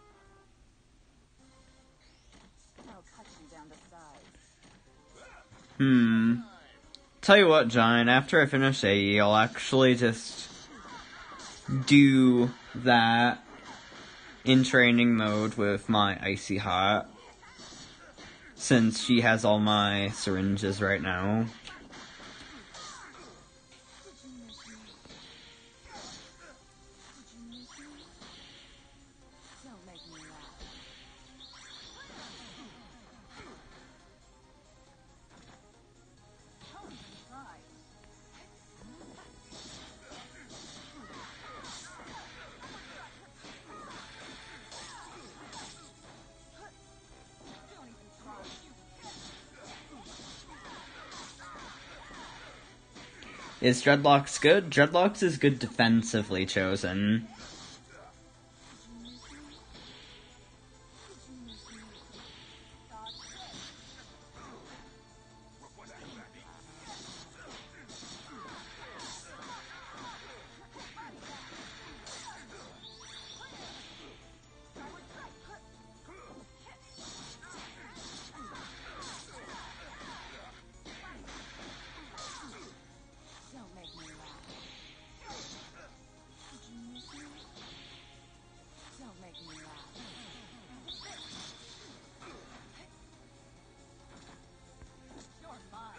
I'll cut you down to size. Tell you what, Giant, after I finish AE, I'll actually just do that in training mode with my Icy Hot, since she has all my syringes right now. Don't make me laugh. Come inside. Don't even try. Is Dreadlocks good? Dreadlocks is good defensively chosen. Don't make me laugh. Don't make me laugh. You're mine.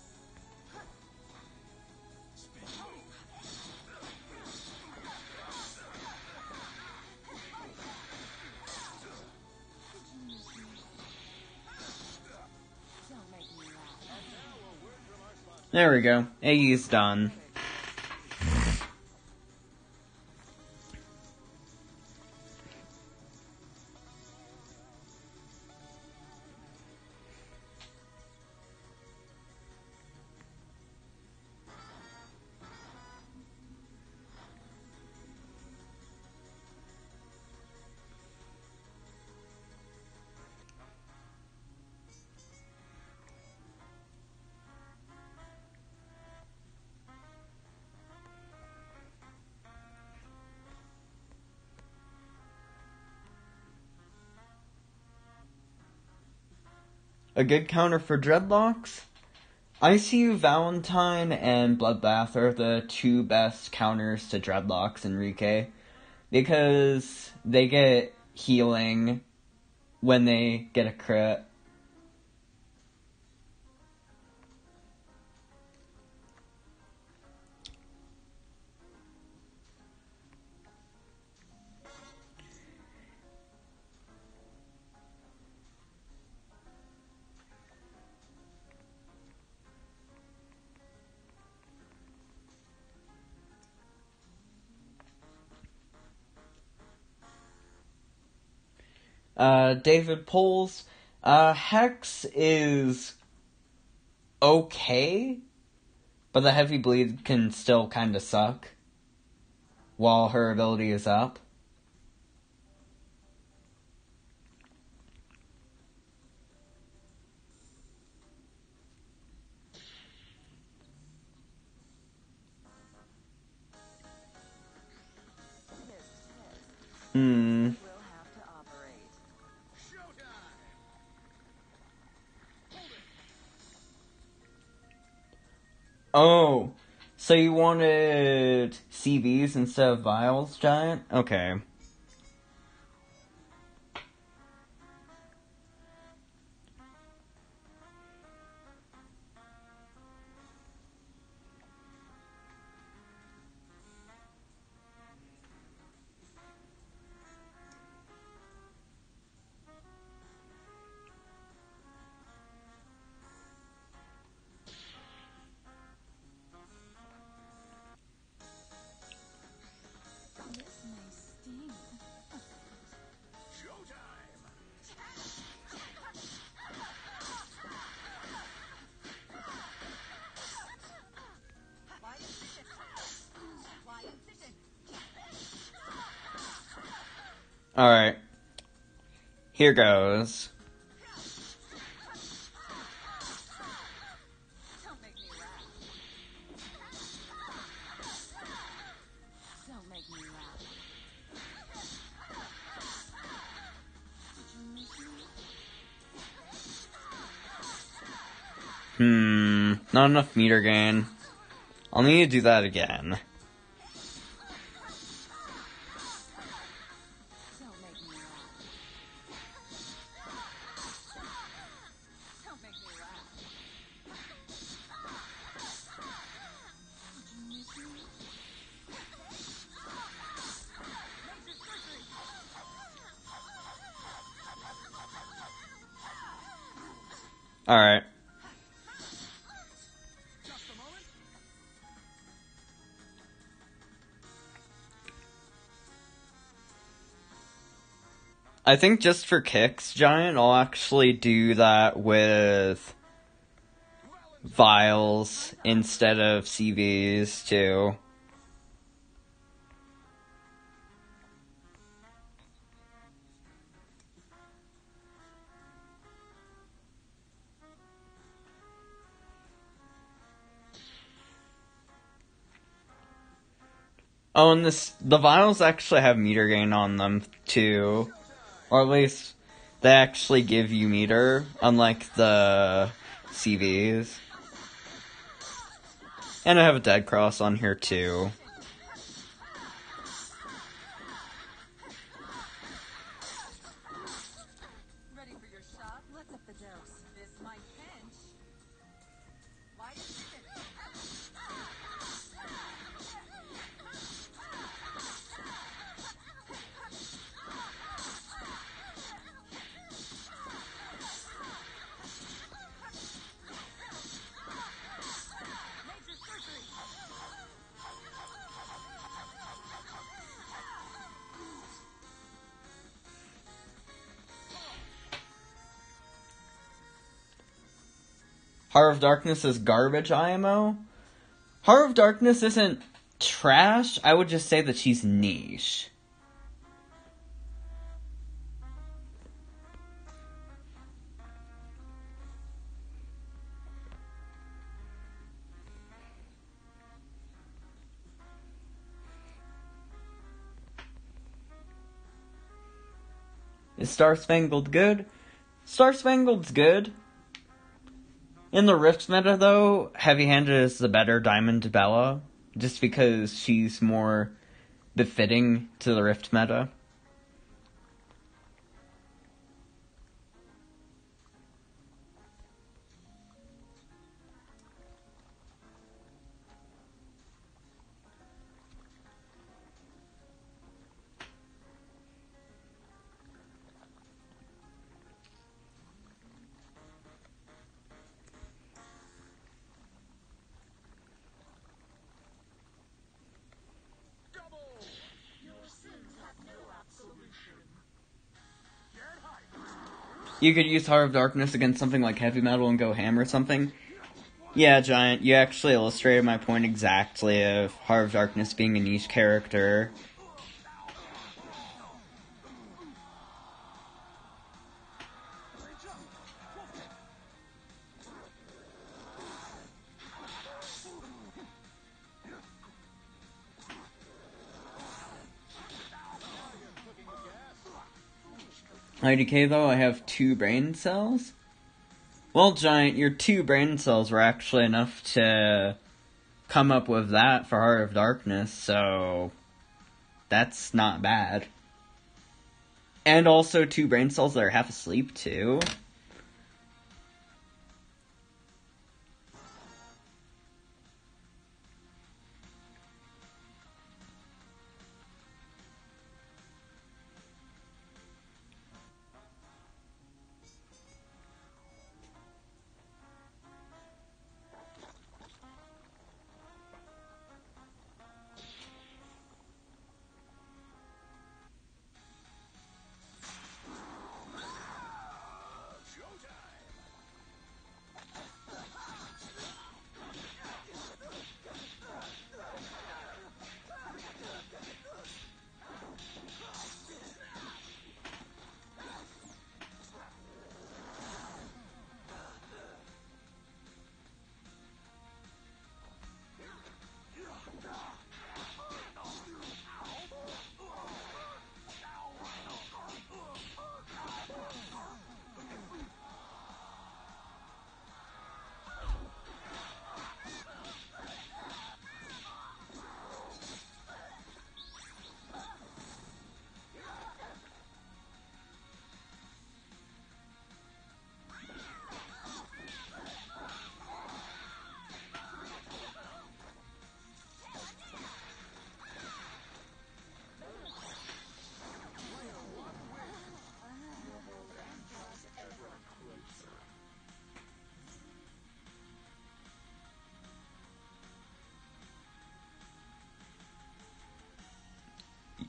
Don't make me laugh. There we go. AE's done. A good counter for Dreadlocks? ICU Valentine and Bloodbath are the two best counters to Dreadlocks, Enrique, because they get healing when they get a crit. David Poles, Hex is okay, but the heavy bleed can still kinda suck while her ability is up. We'll have to operate. Oh, so you wanted CVs instead of vials, Giant? Okay. Alright. Here goes. Don't make me laugh. Don't make me laugh. Did you miss me? Not enough meter gain. I'll need to do that again. Don't make me laugh. Don't make me laugh. Did you miss me? Major surgery. Alright. Just a moment. I think just for kicks, Giant, I'll actually do that with vials instead of CVs, too. Oh, and the vials actually have meter gain on them, too. Or at least, they actually give you meter, unlike the CVs. And I have a dead cross on here, too. Ready for your shot? Let's up the dose. This might pinch. Why did you get it? Major surgery. Heart of Darkness is garbage IMO. Heart of Darkness isn't trash, I would just say that she's niche. Is Star Spangled good? Star Spangled's good. In the Rift meta, though, Heavy Handed is the better Diamond Bella, just because she's more befitting to the Rift meta. Double. Your sins have no absolution. Get hype. You could use Heart of Darkness against something like Heavy Metal and go ham or something. Yeah, Giant, you actually illustrated my point exactly of Heart of Darkness being a niche character. IDK though, I have 2 brain cells. Well, Giant, your 2 brain cells were actually enough to come up with that for Heart of Darkness, so that's not bad. And also 2 brain cells that are half asleep, too.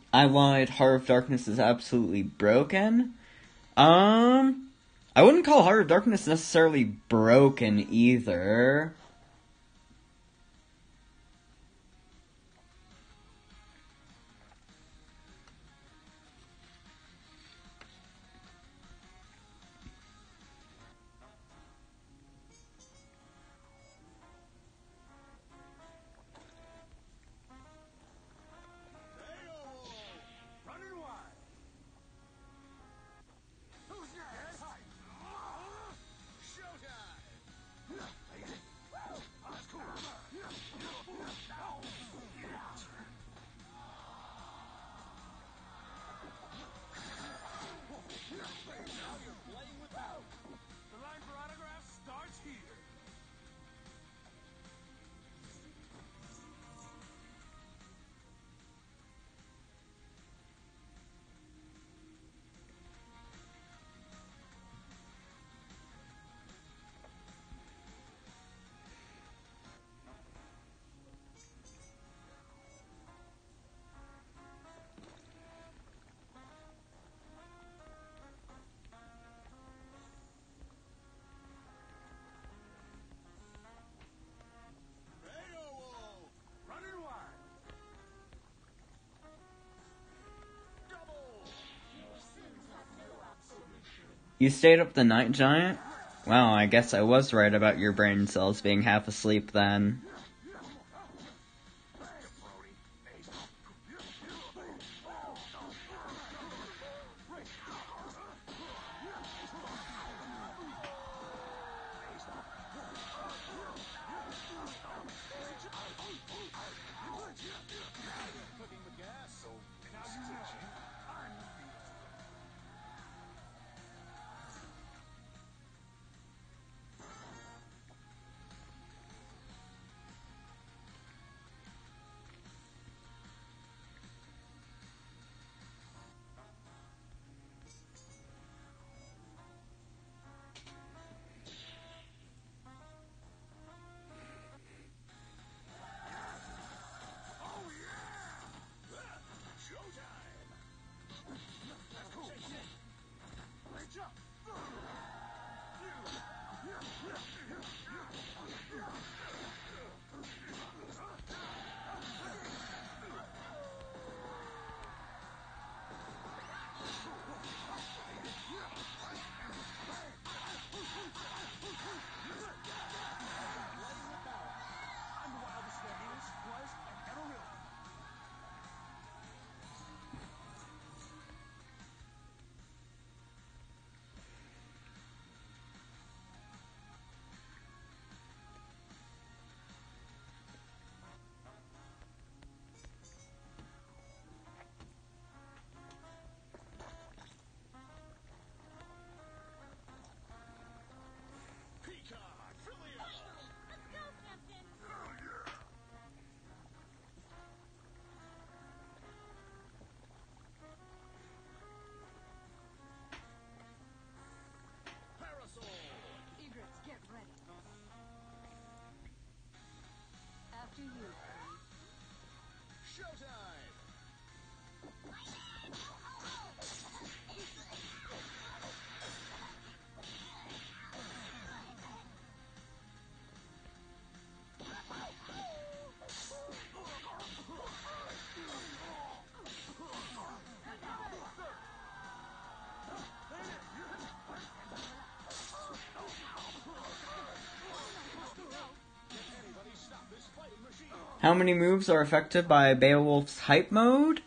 I lied. Heart of Darkness is absolutely broken. I wouldn't call Heart of Darkness necessarily broken either. Running wide. Who's next? Showtime. That's cool. The line for autographs starts here. Beowulf. Running wide. Double. You stayed up the night, Giant? Well, I guess I was right about your brain cells being half asleep then. Cooking with gas. So now you know. I'm the beast. I'm the wildest there is, was, and ever will be. Peacock, Philio. Let's go, Captain! Parasol. Egrets, get ready. After you, please. Showtime. Anybody stop this fighting machine? How many moves are affected by Beowulf's hype mode?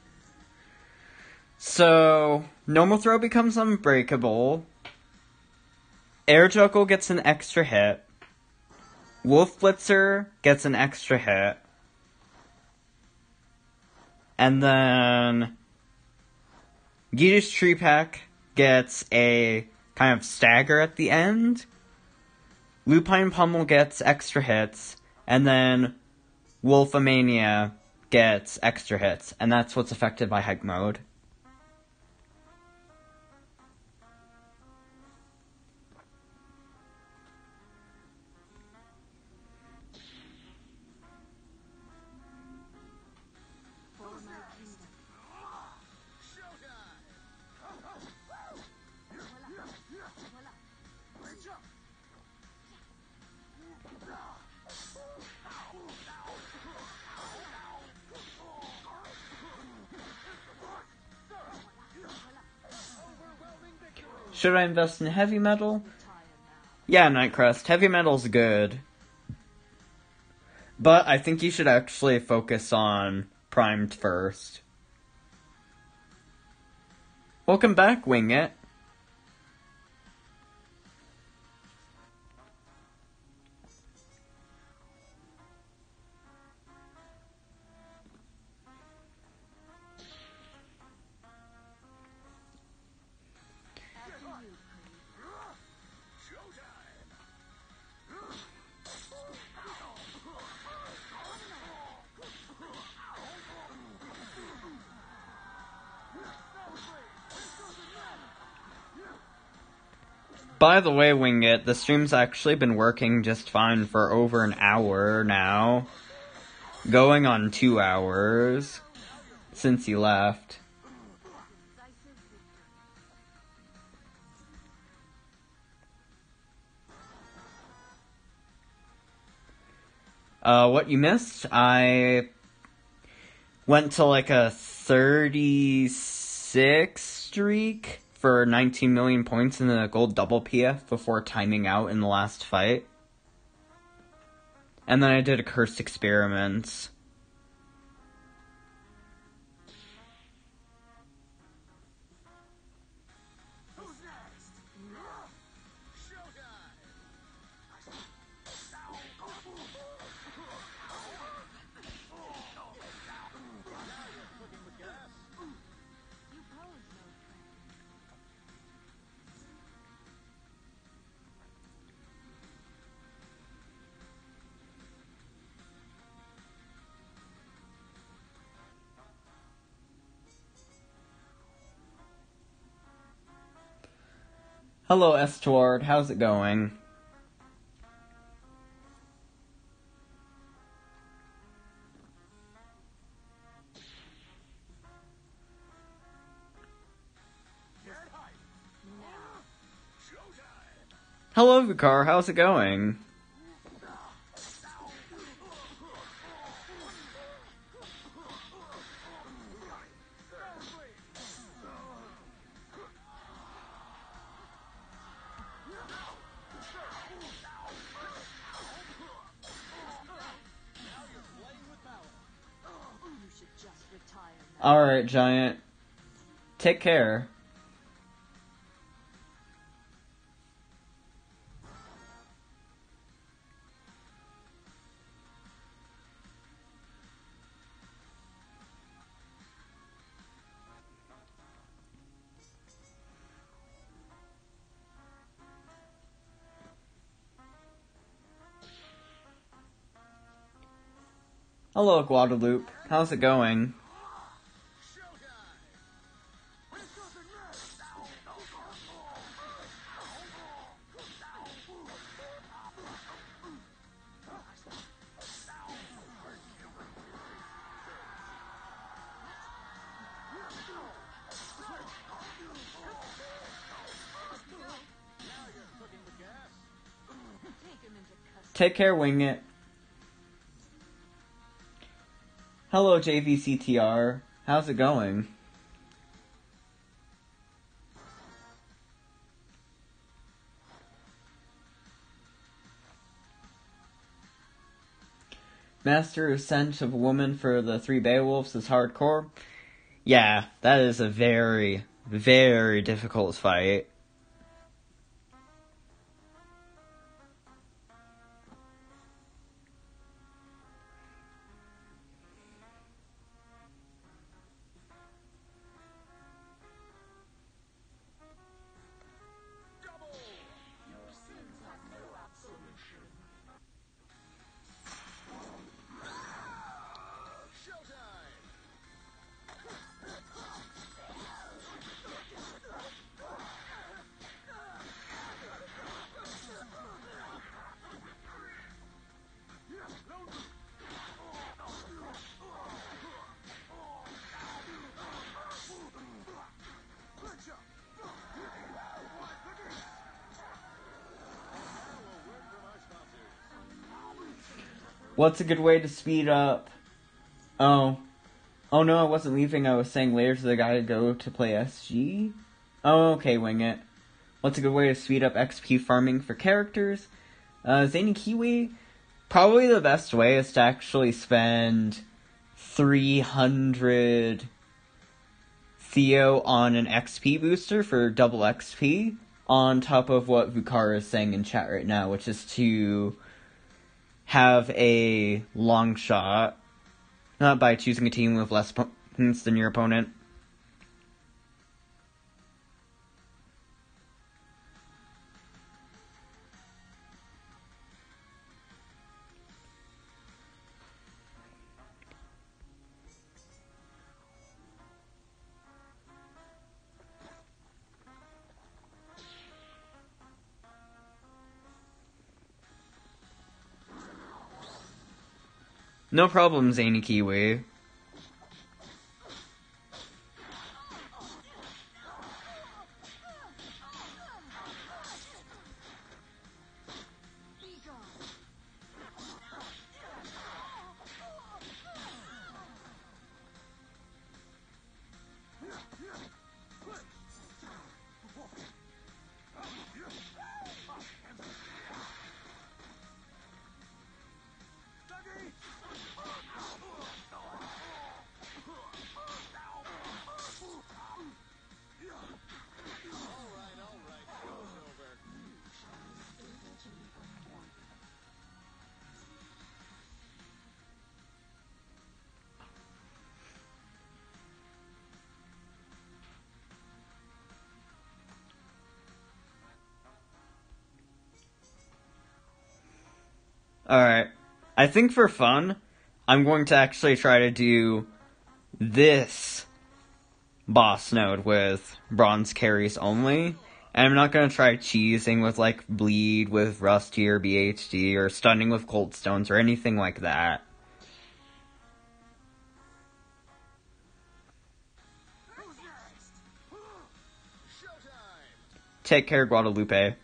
So, normal throw becomes unbreakable. Air juggle gets an extra hit. Wolf Blitzer gets an extra hit. And then Yiddish Tree Peck gets a kind of stagger at the end. Lupine Pummel gets extra hits. And then Wolfomania gets extra hits. And that's what's affected by hype mode. For my kingdom. Should I invest in heavy metal? Yeah, Nightcrest, heavy metal's good. But I think you should actually focus on primed first. Welcome back, Wing It. By the way, Wing It, the stream's actually been working just fine for over an hour now. Going on 2 hours since you left. What you missed? I went to like a 36 streak for 19 million points in the gold double PF before timing out in the last fight. And then I did a cursed experiments. Hello, Estward. How's it going? Hello, Vicar. How's it going? Alright, Giant. Take care. Hello, Guadalupe. How's it going? Take care, Wing It. Hello, JVCTR. How's it going? Master Ascent of a Woman for the 3 Beowulfs is hardcore. Yeah, that is a very, very difficult fight. What's a good way to speed up? Oh no, I wasn't leaving. I was saying later to the guy to go to play SG. Oh, okay, Wing It. What's a good way to speed up XP farming for characters? Zany Kiwi, probably the best way is to actually spend 300 Theo on an XP booster for double XP, on top of what Vukara is saying in chat right now, which is to have a long shot, not by choosing a team with less points than your opponent. No problem, Zany Kiwi. Alright, I think for fun, I'm going to actually try to do this boss node with bronze carries only, and I'm not going to try cheesing with, like, bleed with Rusty or BHD, or stunning with cold stones, or anything like that. Take care, Guadalupe.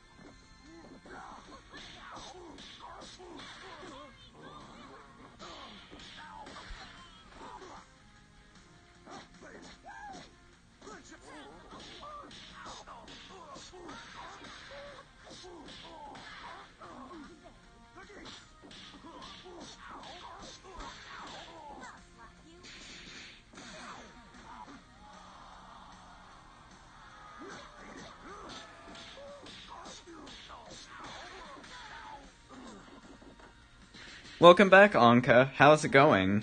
Welcome back, Anka. How's it going?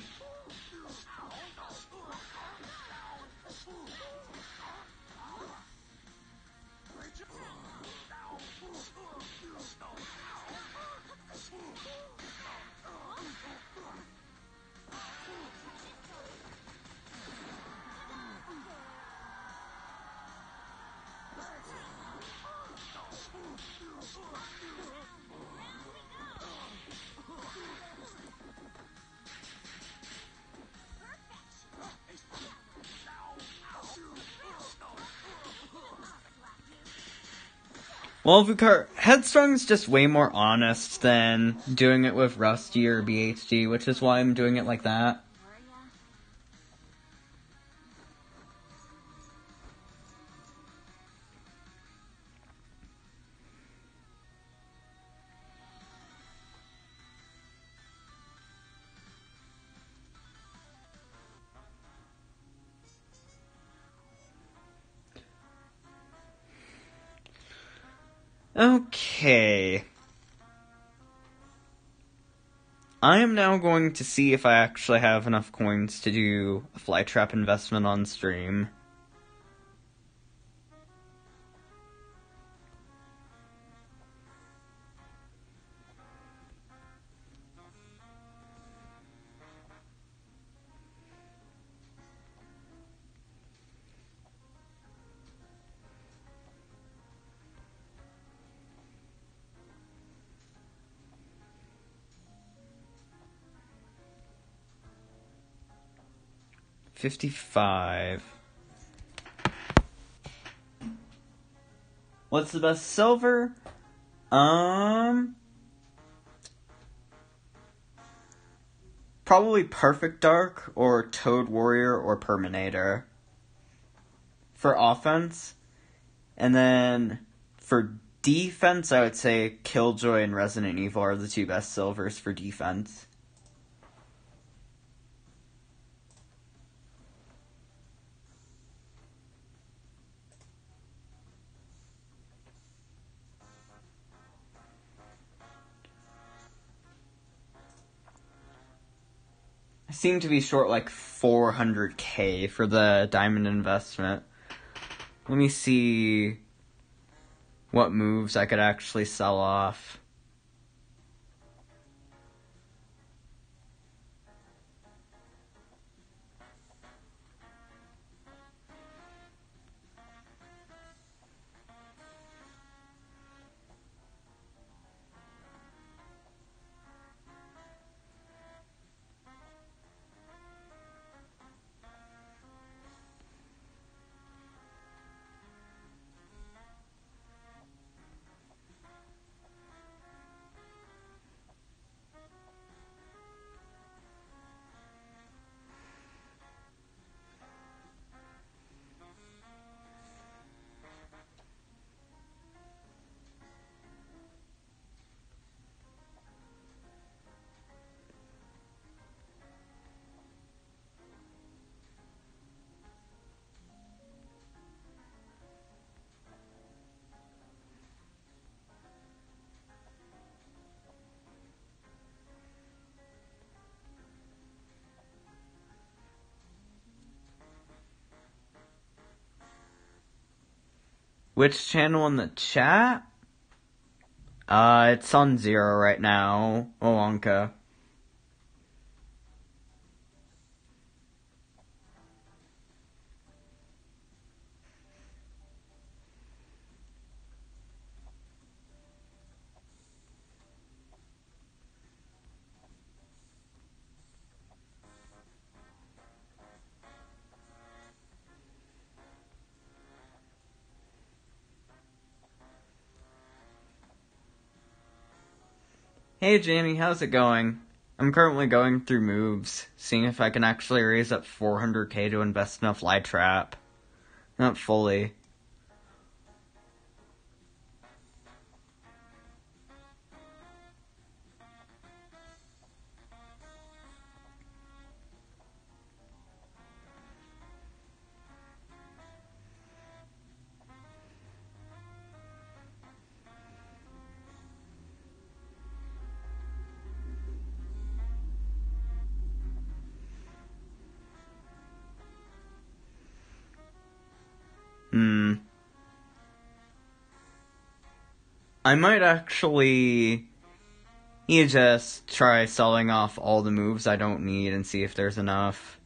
Well, Vukar, Headstrong's just way more honest than doing it with Rusty or BHD, which is why I'm doing it like that. Okay. I am now going to see if I actually have enough coins to do a Flytrap investment on stream. $55. What's the best silver? Probably Perfect Dark or Toad Warrior or Perminator for offense. And then For defense, I would say Killjoy and Resident Evil are the two best silvers for defense. I seem to be short like 400k for the diamond investment. Let me see what moves I could actually sell off. Which channel in the chat? It's on 0 right now, Olanka. Hey Jamie, how's it going? I'm currently going through moves, seeing if I can actually raise up 400k to invest in a fly trap. Not fully. I might actually just try selling off all the moves I don't need and see if there's enough.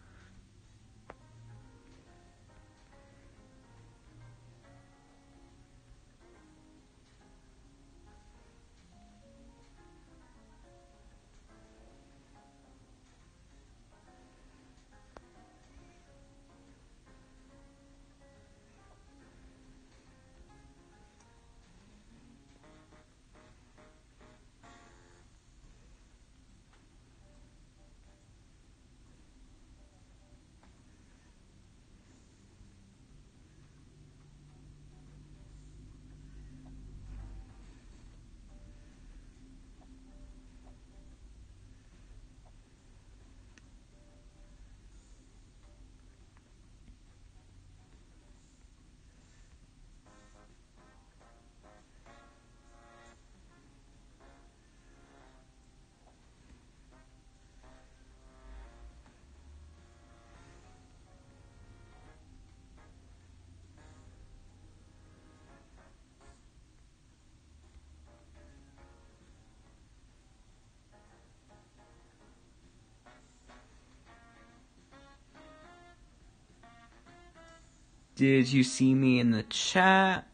Did you see me in the chat?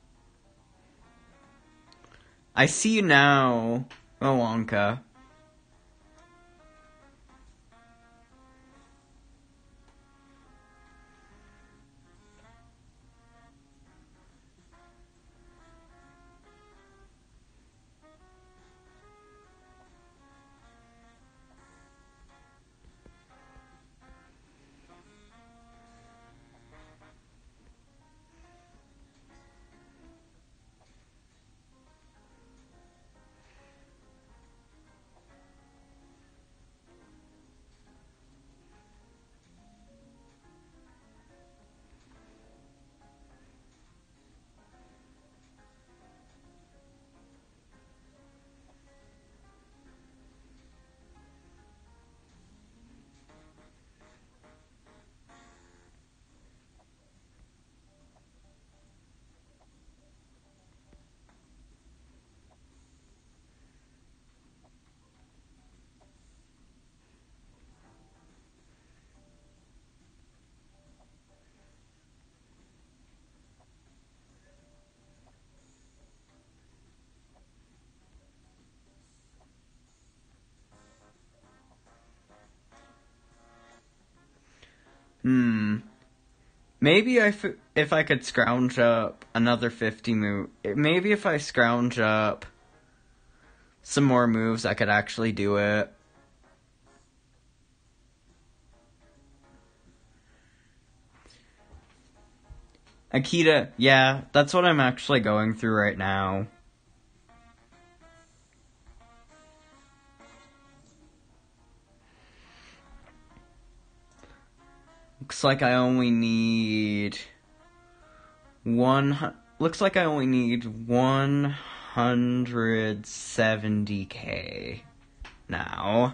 I see you now, Olanka. Maybe if I could scrounge up another 50 move, maybe if I scrounge up some more moves, I could actually do it. Akita, yeah, that's what I'm actually going through right now. Looks like I only need 170k now.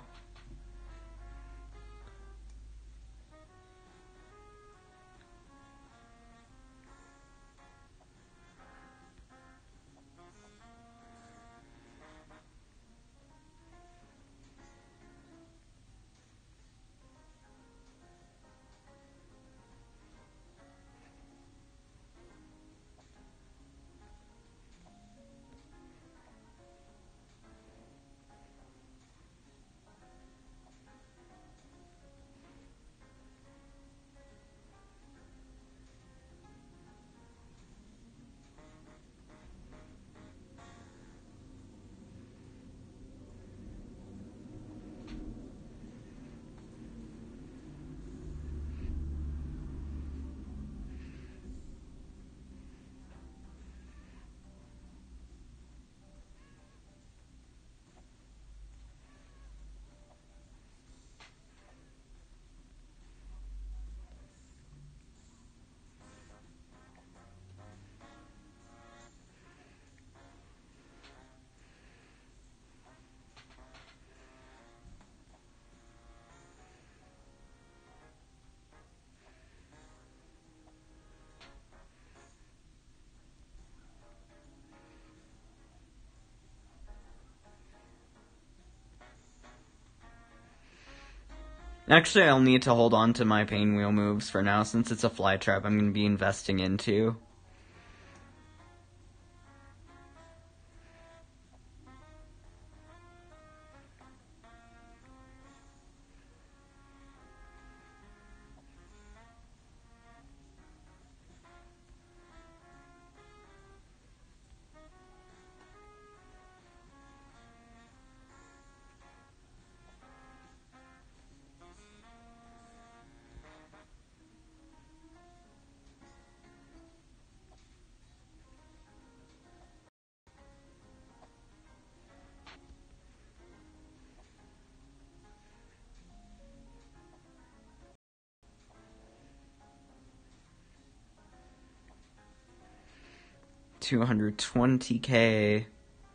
Actually, I'll need to hold on to my pain wheel moves for now, since it's a fly trap I'm going to be investing into. $220k.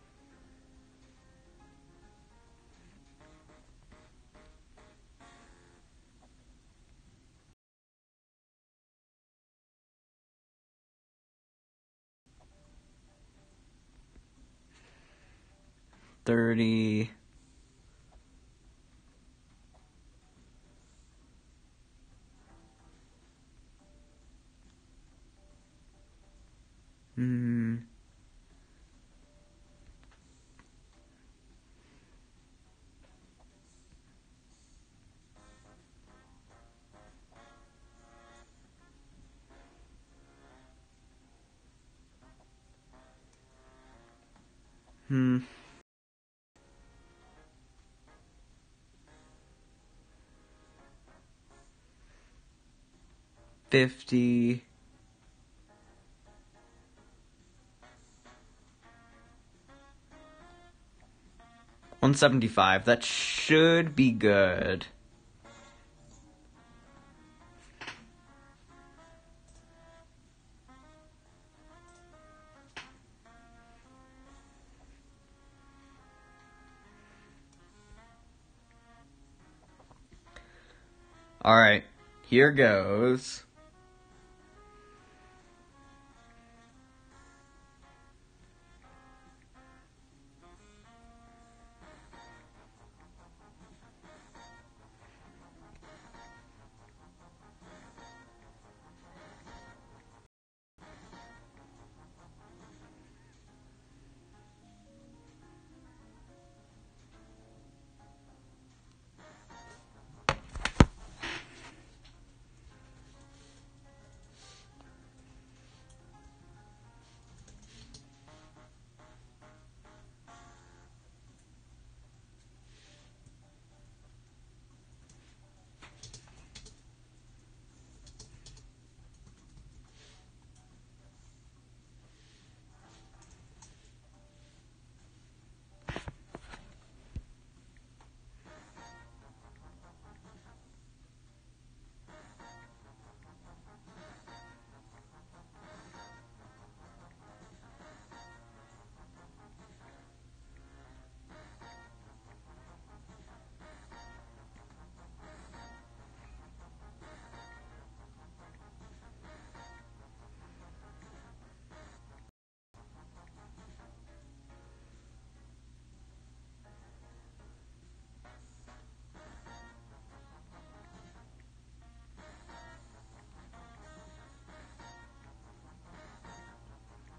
$30. Hmm. Hmm. 50. 175. That should be good. Alright, here goes.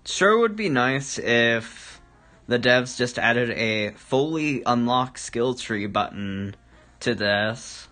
Sure would be nice if the devs just added a fully unlock skill tree button to this.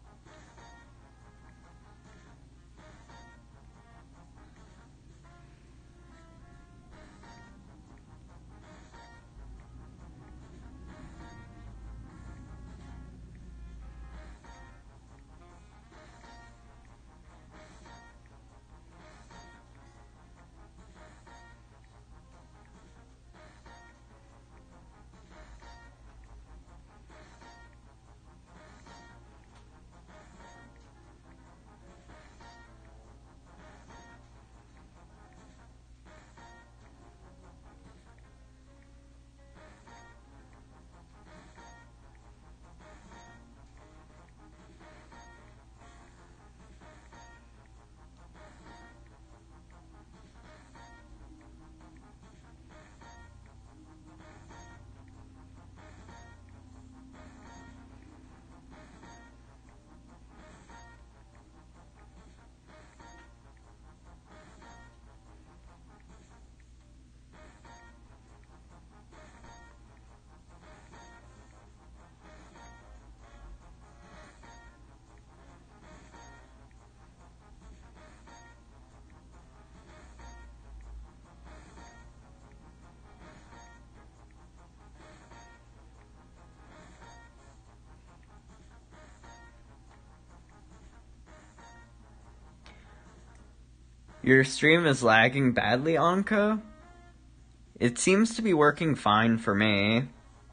Your stream is lagging badly, Anka? It seems to be working fine for me.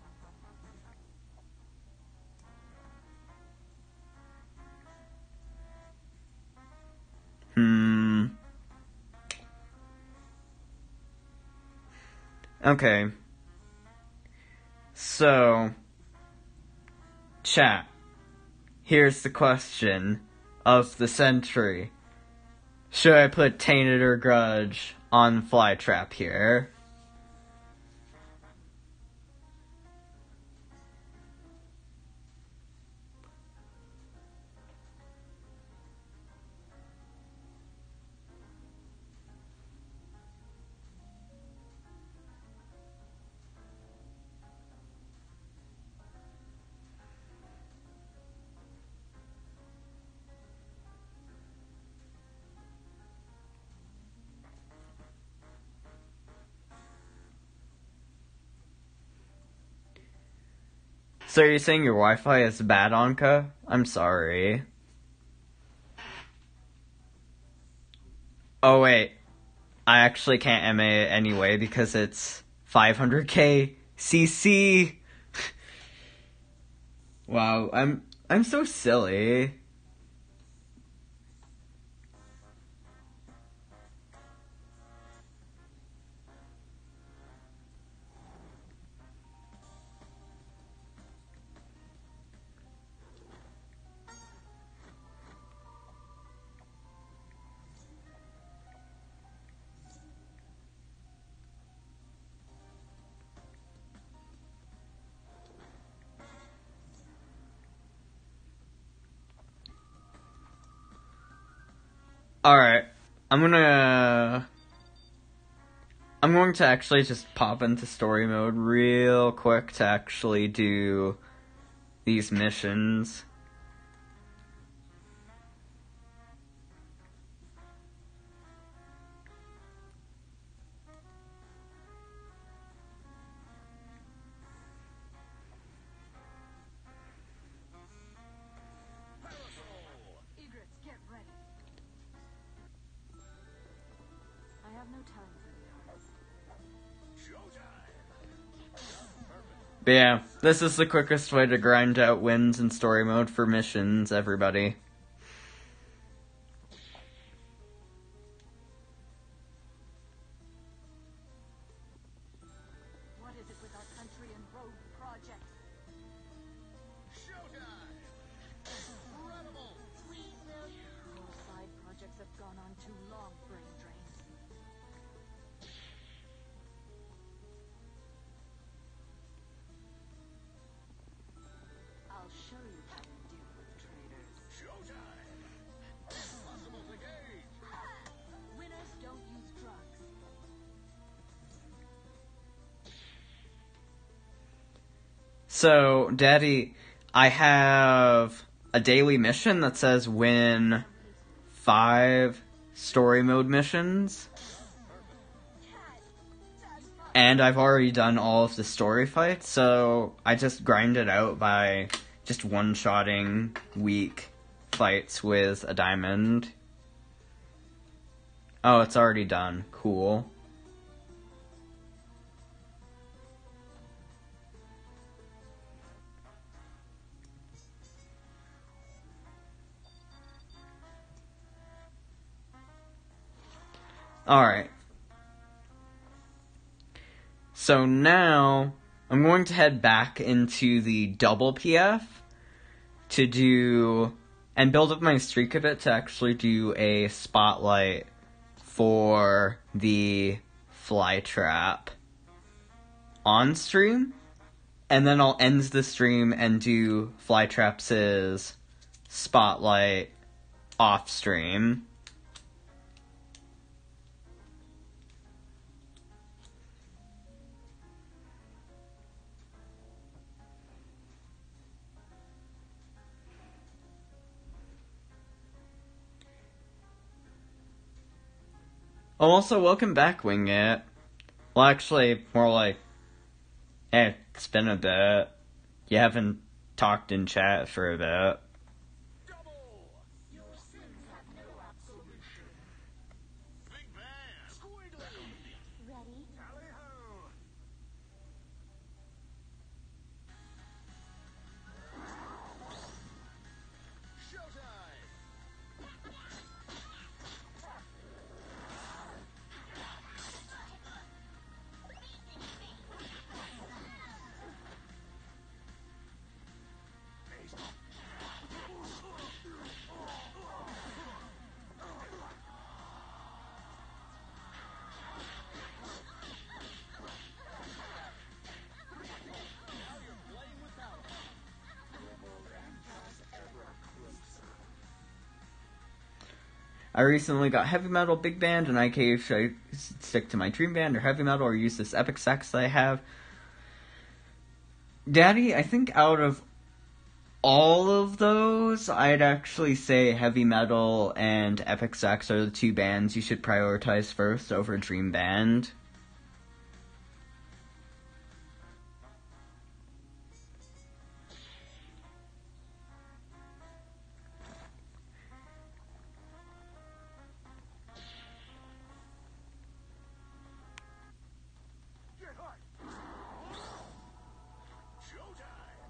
Okay. So, chat. Here's the question of the century. Should I put Tainted or Grudge on Flytrap here? So you're saying your Wi-Fi is bad, Anka? I'm sorry. Oh wait, I actually can't MA it anyway because it's 500k CC. Wow, I'm so silly. Alright, I'm going to actually just pop into story mode real quick to actually do these missions. Egrets, get ready. I have no time for the But yeah, this is the quickest way to grind out wins in story mode for missions, everybody. What is it with our country and road projects? Showtime! Incredible! More side projects have gone on too long, brain drains. I'll show you how to deal with traitors. Showtime! Impossible to gauge! Winners don't use drugs. So, Daddy, I have a daily mission that says win 5 story mode missions. And I've already done all of the story fights, so I just grind it out by just one-shotting weak fights with a diamond. Oh, it's already done. Cool. Alright. So now, I'm going to head back into the double PF to do, and build up my streak a bit to actually do a spotlight for the fly trap on stream. And then I'll end the stream and do fly traps' spotlight off stream. Oh, also, welcome back, Wingit. Well, actually, more like, hey, it's been a bit. You haven't talked in chat for a bit. Your sins have no absolution. Big Bad. Squiggly. Ready? Tally-ho. Showtime. I recently got heavy metal, big band, and IK. Should I stick to my dream band or heavy metal or use this epic sax that I have? Daddy, I think out of all of those, I'd actually say heavy metal and epic sax are the 2 bands you should prioritize first over dream band. Get hot. Showtime.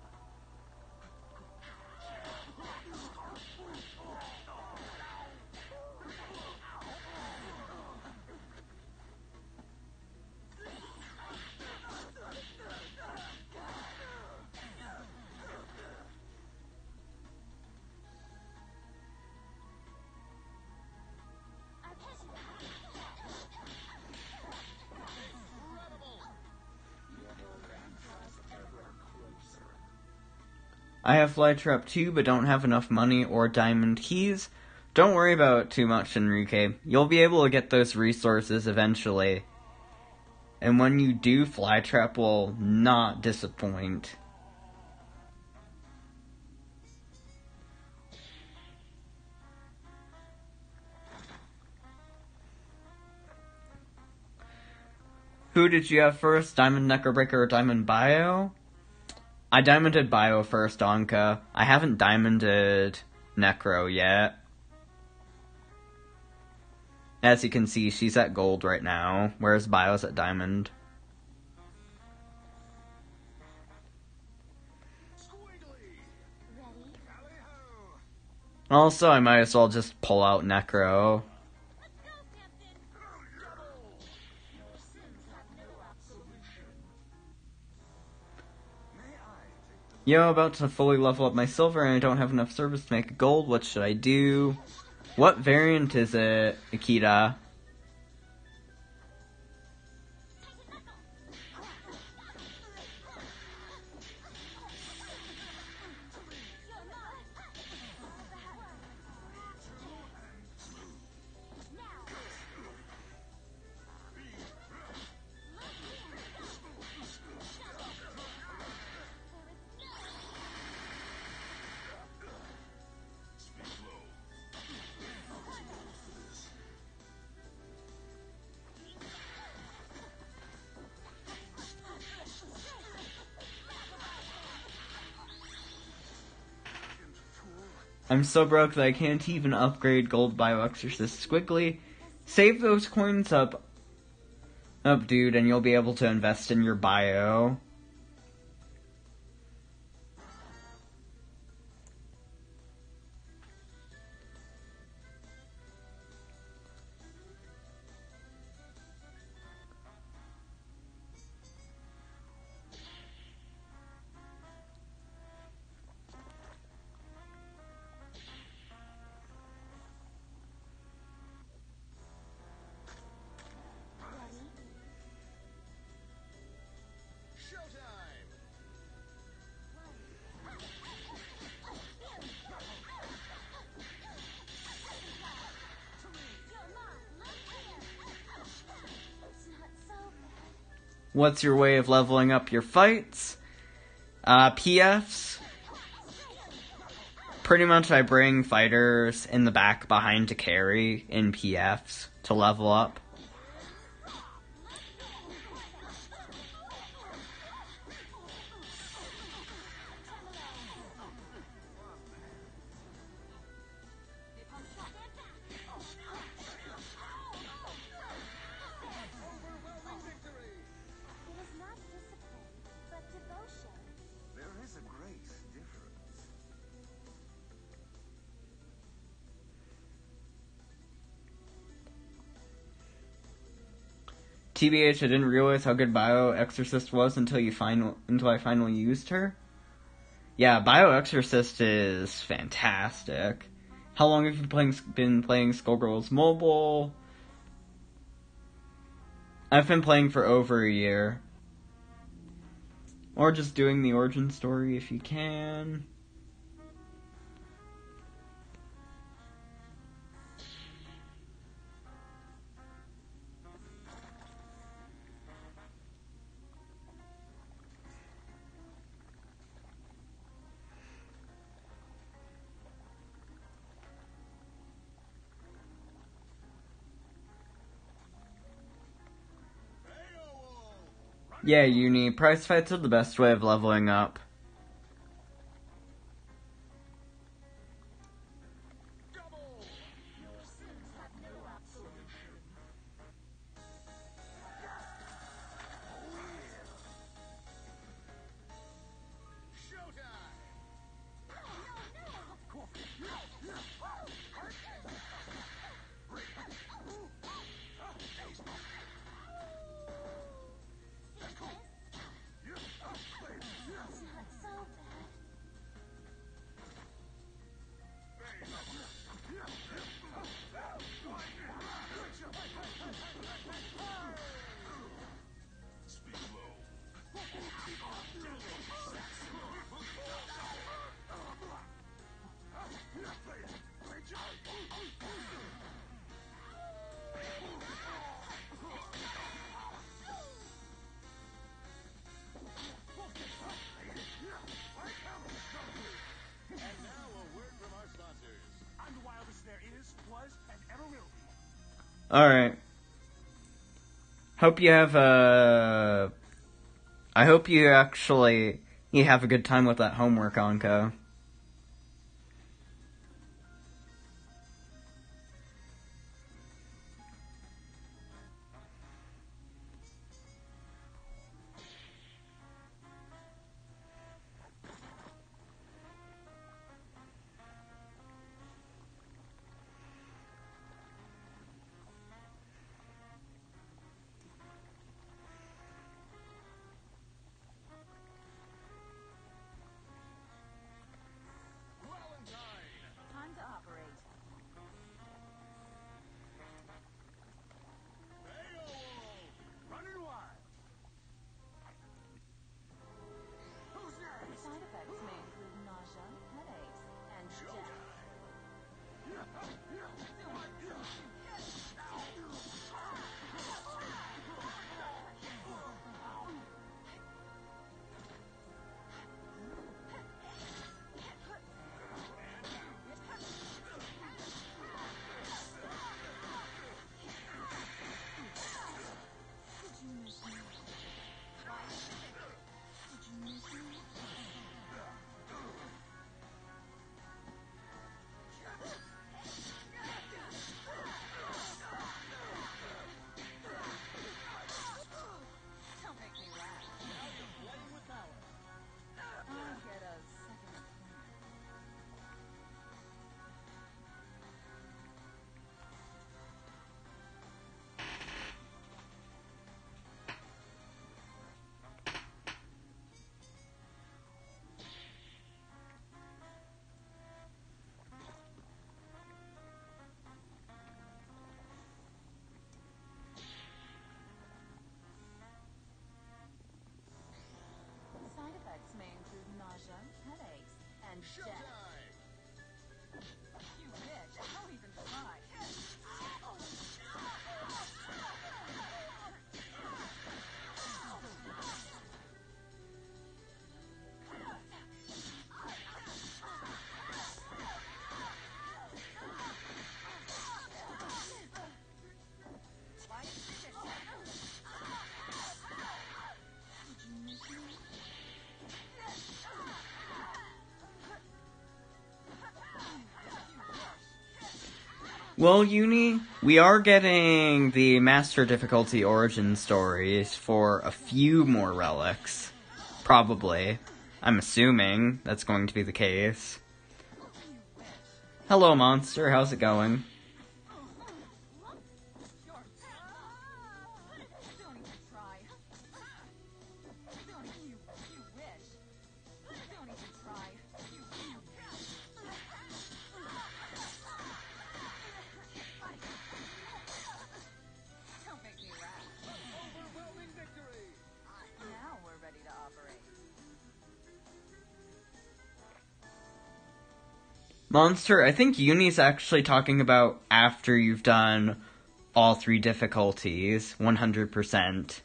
I have Flytrap too, but don't have enough money or diamond keys. Don't worry about it too much, Enrique. You'll be able to get those resources eventually. And when you do, Flytrap will not disappoint. Who did you have first, Diamond Necrobreaker or Diamond Bio? I diamonded Bio first, Anka. I haven't diamonded Necro yet. As you can see, she's at gold right now, whereas Bio's at diamond. Squiggly. Ready? Tally-ho. Also, I might as well just pull out Necro. Let's go, Captain! Double. Your sins have no absolution. May I take Yo, about to fully level up my silver and I don't have enough service to make a gold. What should I do? What variant is it, Akita? I'm so broke that I can't even upgrade Gold Bioexorcist quickly. Save those coins up, dude, and you'll be able to invest in your bio. Showtime! It's not so bad. What's your way of leveling up your fights? PFs. Pretty much I bring fighters in the back behind to carry in PFs to level up. It is not discipline, but devotion. There is a great difference. TBH, I didn't realize how good Bioexorcist was until I finally used her. Yeah, Bioexorcist is fantastic. How long have you been playing Skullgirls Mobile? I've been playing for over a year. Or just doing the origin story if you can. Yeah, Uni, prize fights are the best way of leveling up. It's not so bad. And now a word from our sponsors. I'm the wildest there is, was, and ever will be. Alright. Hope you have I hope you have a good time with that homework, Anko. Well, Uni, we are getting the Master Difficulty origin stories for a few more relics. Probably. I'm assuming that's going to be the case. Hello, Monster. How's it going? Don't even try. Don't you wish. Don't even try. Don't make me laugh. Overwhelming victory! Now we're ready to operate. Monster, I think Uni's actually talking about after you've done all 3 difficulties, 100%.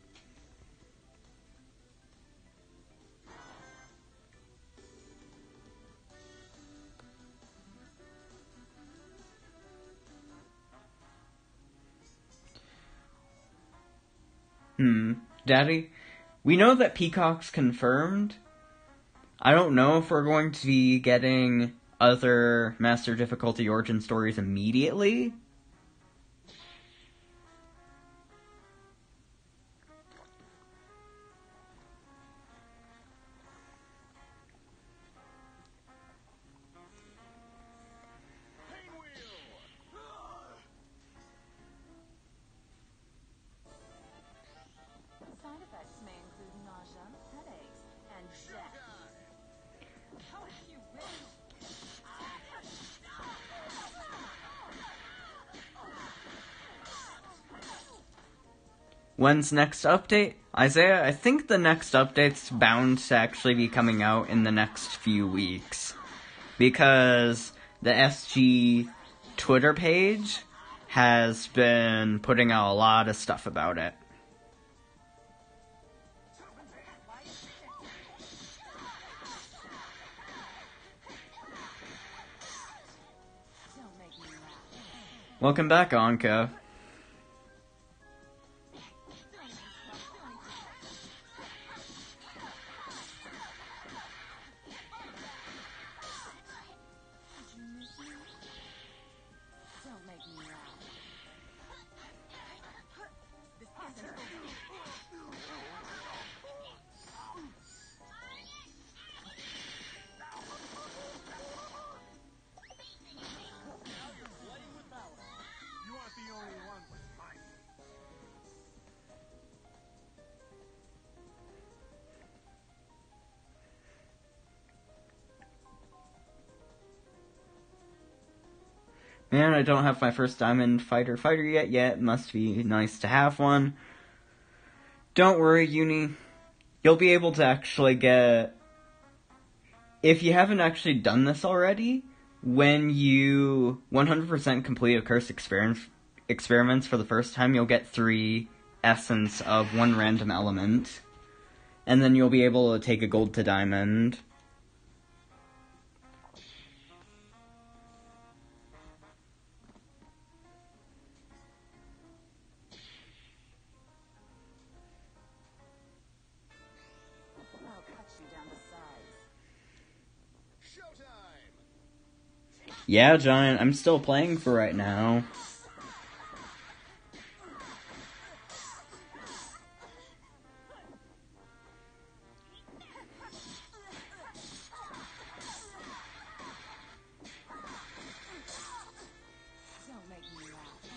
Daddy, we know that Peacock's confirmed. I don't know if we're going to be getting other Master Difficulty origin stories immediately. Side effects may include nausea, headaches, and death. How you wish. When's next update? Isaiah, I think the next update's bound to actually be coming out in the next few weeks. Because the SG Twitter page has been putting out a lot of stuff about it. Don't make me laugh. Welcome back, Anka. Don't make me laugh. This isn't You aren't the only one with mine. Man, I don't have my first Diamond Fighter yet. Must be nice to have one. Don't worry, Uni. You'll be able to actually get... If you haven't actually done this already, when you 100% complete a Curse experiments for the first time, you'll get 3 essence of 1 random element. And then you'll be able to take a gold to diamond. I'll cut you down to size. Showtime! Yeah, Giant, I'm still playing for right now. Don't make me laugh.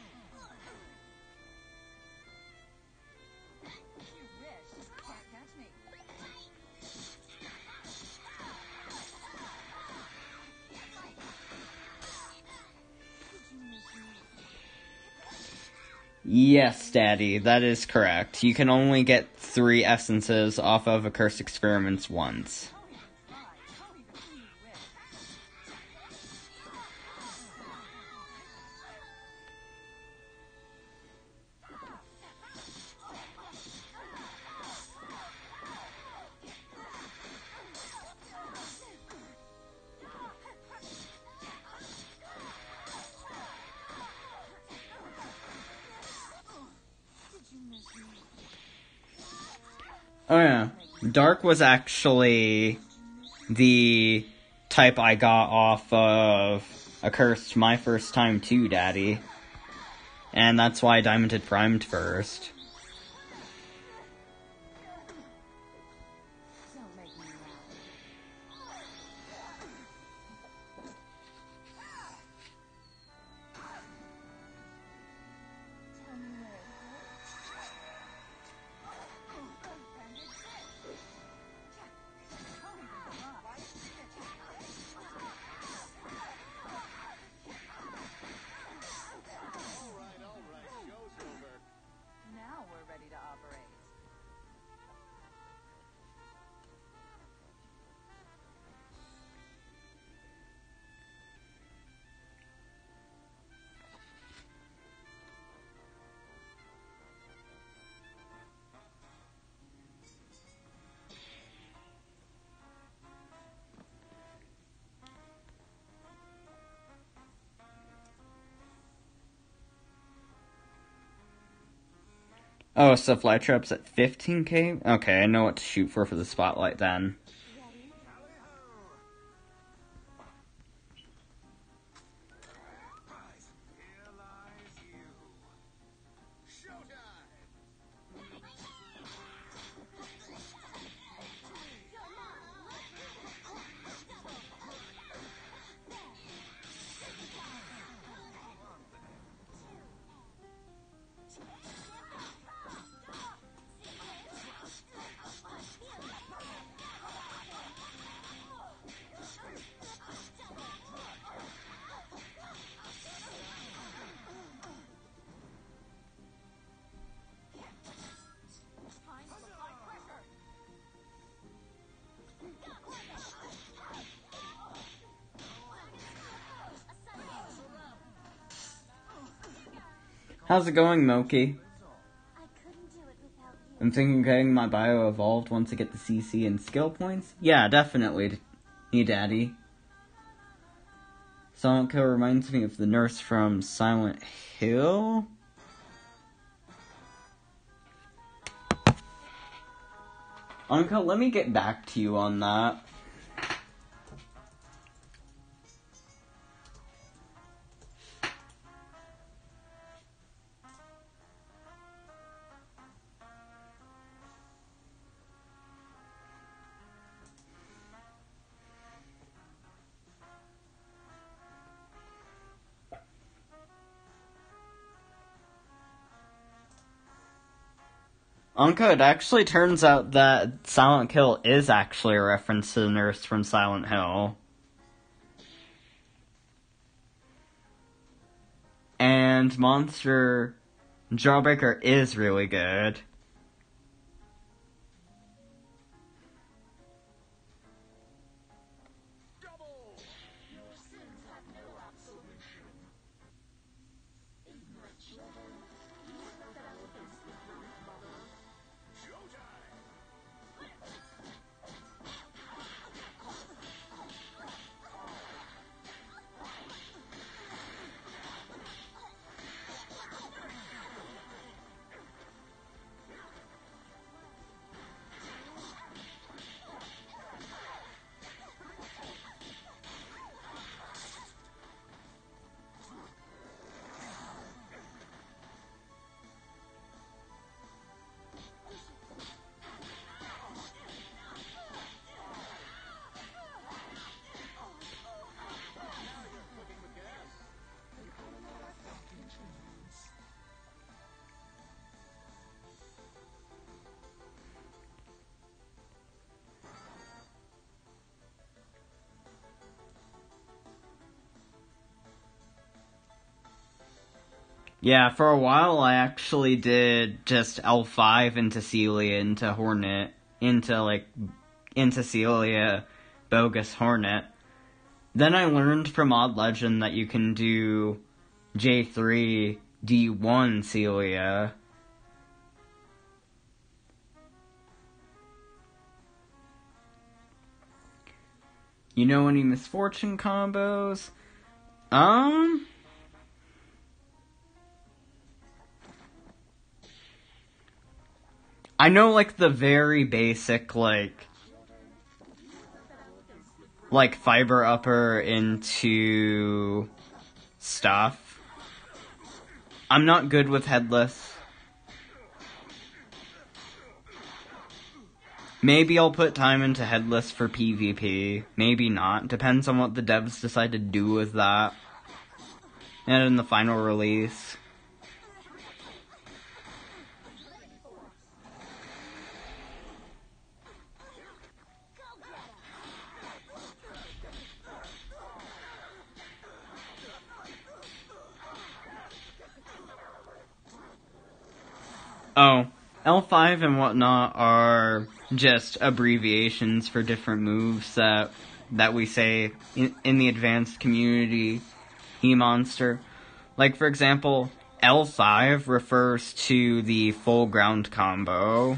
You wish. Can't catch me. Did you miss me? Yes, Daddy, that is correct. You can only get 3 essences off of a Cursed Experiments once. How even you wish. Did you miss me? Oh yeah, Dark was actually the type I got off of accursed my first time too, Daddy. And that's why I Diamonded Primed first. Don't make me laugh. Tell me where it hurts. All right, show's over. Now we're ready to operate. Oh, so Flytrap's at 15k? Okay, I know what to shoot for the spotlight then. Ready? Prize, here lies you. Showtime! Time to apply pressure. How's it going, Moki? I couldn't do it without you. I'm thinking of getting my bio evolved once I get the CC and skill points. Yeah, definitely. You, Daddy. Silent Kill reminds me of the nurse from Silent Hill. Anka, let me get back to you on that. Anka, it actually turns out that Silent Kill is actually a reference to the nurse from Silent Hill. And Monster Jawbreaker is really good. Double! Your sins have no absolution. Ignorant children, you rebel against the Great Mother. Showtime! Yeah, for a while I actually did just L5 into Celia, into Hornet, into Celia, Bogus Hornet. Then I learned from Odd Legend that you can do J3, D1 Celia. You know any Misfortune combos? I know, like, the very basic, like Fiber Upper into stuff. I'm not good with Headless. Maybe I'll put time into Headless for PvP. Maybe not. Depends on what the devs decide to do with that. And in the final release. Oh, L5 and whatnot are just abbreviations for different moves that we say in the advanced community E-Monster. Like, for example, L5 refers to the full ground combo,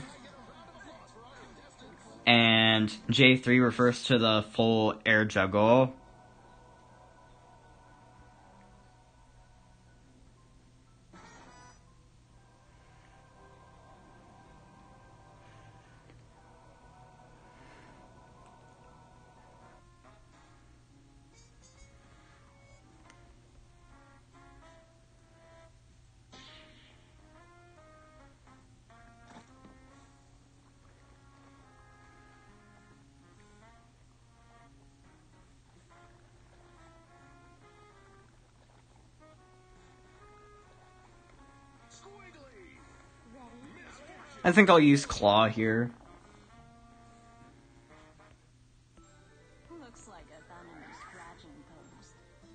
and J3 refers to the full air juggle. I think I'll use Claw here. Looks like I found a new scratching post.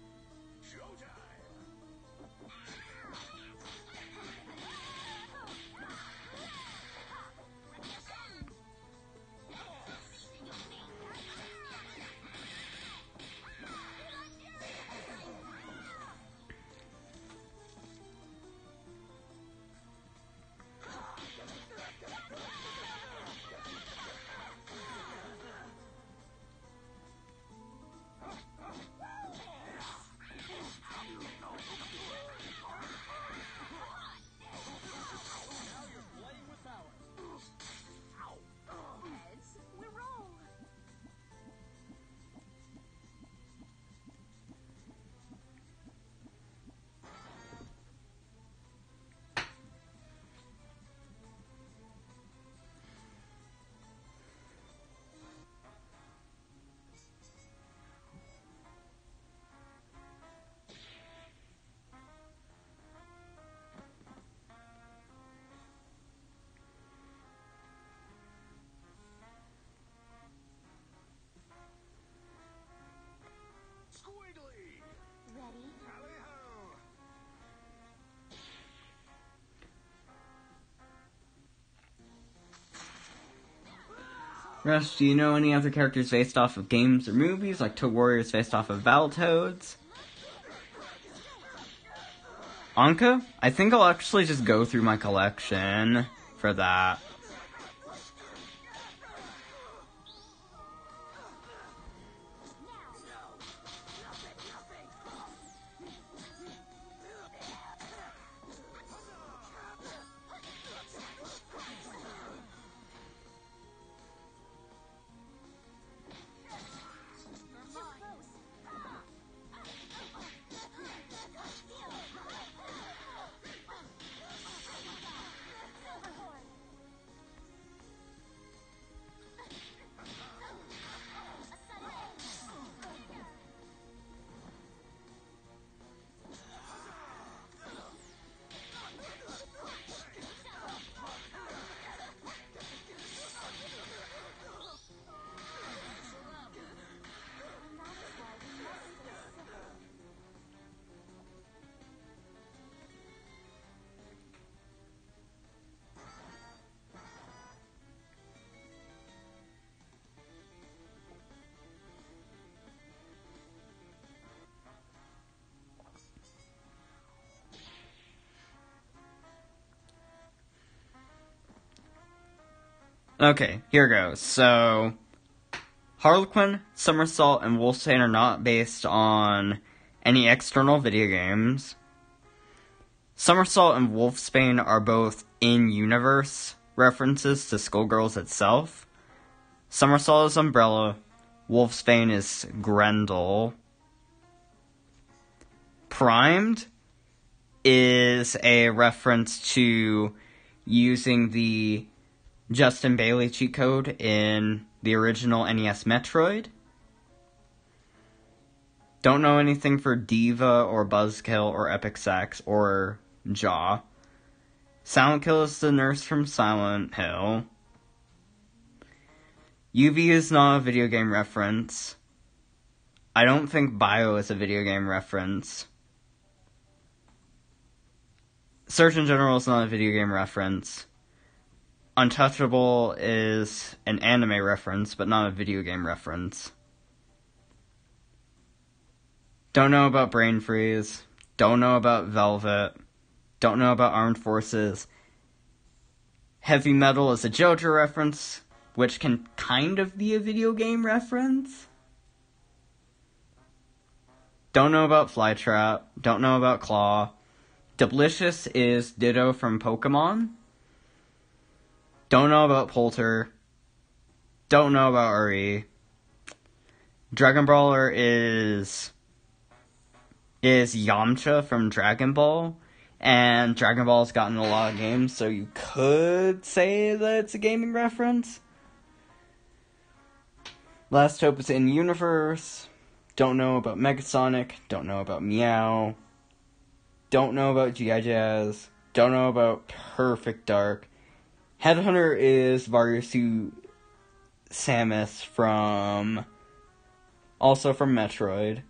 Heads, we roll. Squiggly! Ready? Tally-ho! Rush, do you know any other characters based off of games or movies, like Toad Warriors based off of Battletoads? Anka? I think I'll actually just go through my collection for that. Okay, here goes. So, Harlequin, Somersault, and Wolfsbane are not based on any external video games. Somersault and Wolfsbane are both in-universe references to Skullgirls itself. Somersault is Umbrella, Wolfsbane is Grendel. Primed is a reference to using the Justin Bailey cheat code in the original NES Metroid. Don't know anything for Diva or Buzzkill or Epic Sax or Jaw. Silent Kill is the nurse from Silent Hill. UV is not a video game reference. I don't think Bio is a video game reference. Surgeon General is not a video game reference. Untouchable is an anime reference, but not a video game reference. Don't know about Brain Freeze. Don't know about Velvet. Don't know about Armed Forces. Heavy Metal is a JoJo reference, which can kind of be a video game reference. Don't know about Flytrap. Don't know about Claw. Delicious is Ditto from Pokemon. Don't know about Polter. Don't know about RE. Dragon Brawler is Yamcha from Dragon Ball. And Dragon Ball's gotten a lot of games, so you could say that it's a gaming reference. Last Hope is in-universe. Don't know about Megasonic. Don't know about Meow. Don't know about G.I. Jazz. Don't know about Perfect Dark. Headhunter is Varyasu Samus also from Metroid.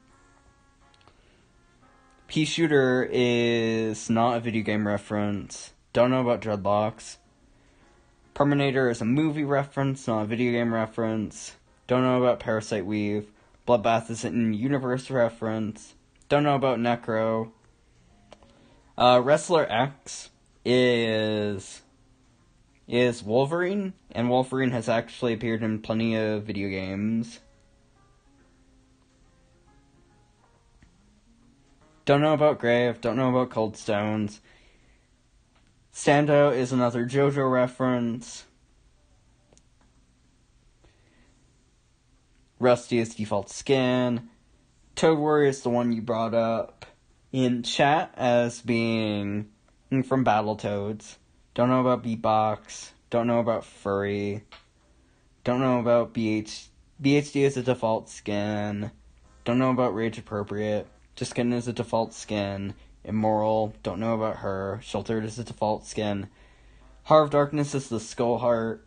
Pea-Shooter is not a video game reference. Don't know about Dreadlocks. Perminator is a movie reference, not a video game reference. Don't know about Parasite Weave. Bloodbath is an in-universe reference. Don't know about Necro. Wrestler X is Wolverine, and Wolverine has actually appeared in plenty of video games. Don't know about Grave, don't know about Cold Stones. Standout is another JoJo reference. Rusty is Default Skin. Toad Warrior is the one you brought up in chat as being from Battletoads. Don't know about Beatbox. Don't know about Furry. Don't know about BHD is a default skin. Don't know about Rage Appropriate. Just Kiddin' is a default skin. Immoral. Don't know about her. Sheltered is a default skin. Heart of Darkness is the Skull Heart.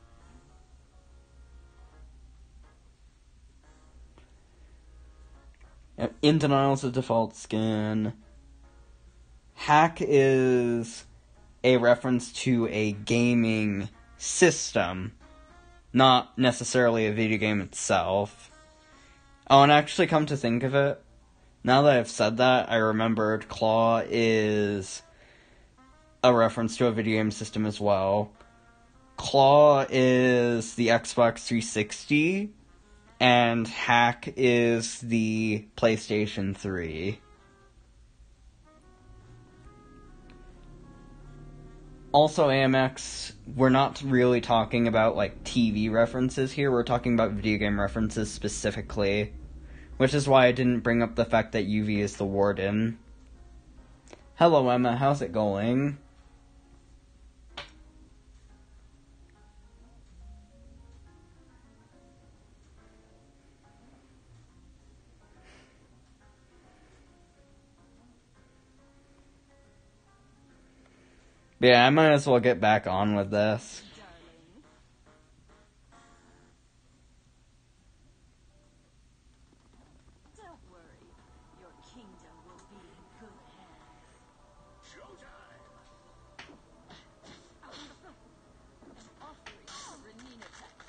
In Denial is a default skin. Hack is a reference to a gaming system, not necessarily a video game itself. Oh, and actually, come to think of it, now that I've said that, I remembered Claw is a reference to a video game system as well. Claw is the Xbox 360, and Hack is the PlayStation 3. Also, AMX, we're not really talking about, TV references here, we're talking about video game references specifically. Which is why I didn't bring up the fact that UV is the warden. Hello, Emma, how's it going? Yeah, I might as well get back on with this. Darling. Don't worry. Your kingdom will be in good hands. Showtime! Offering a Renina tech.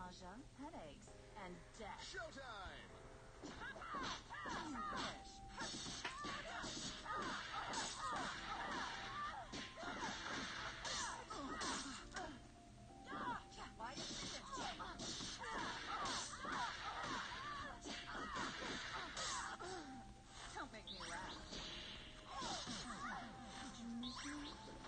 nausea, headaches, and death. Showtime! Don't make me laugh. Did you miss me?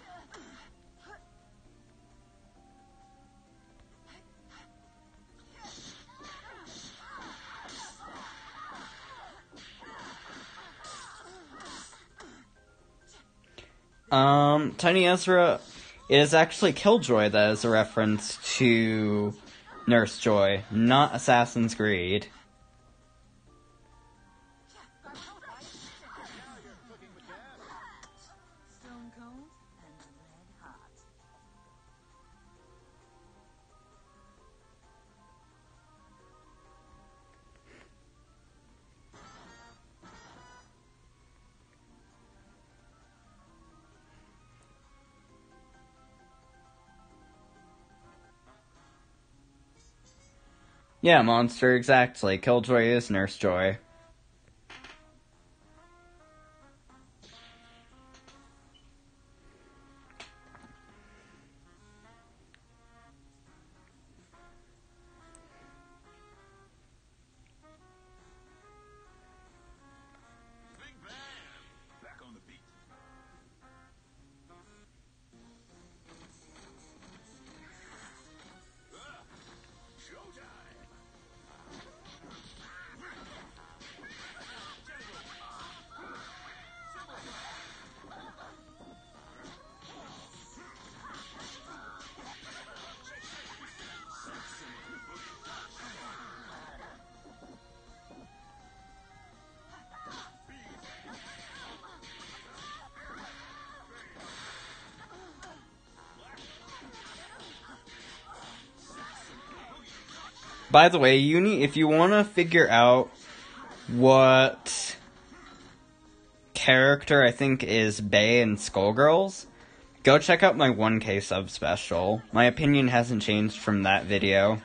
Tiny Ezra, it is actually Killjoy that is a reference to Nurse Joy, not Assassin's Creed. Stone cold and red hot. Yeah, Monster, exactly. Killjoy is Nurse Joy. Big Bang! Back on the beat. Showtime! By the way, if you want to figure out what character I think is Bae in Skullgirls, go check out my 1K sub special. My opinion hasn't changed from that video.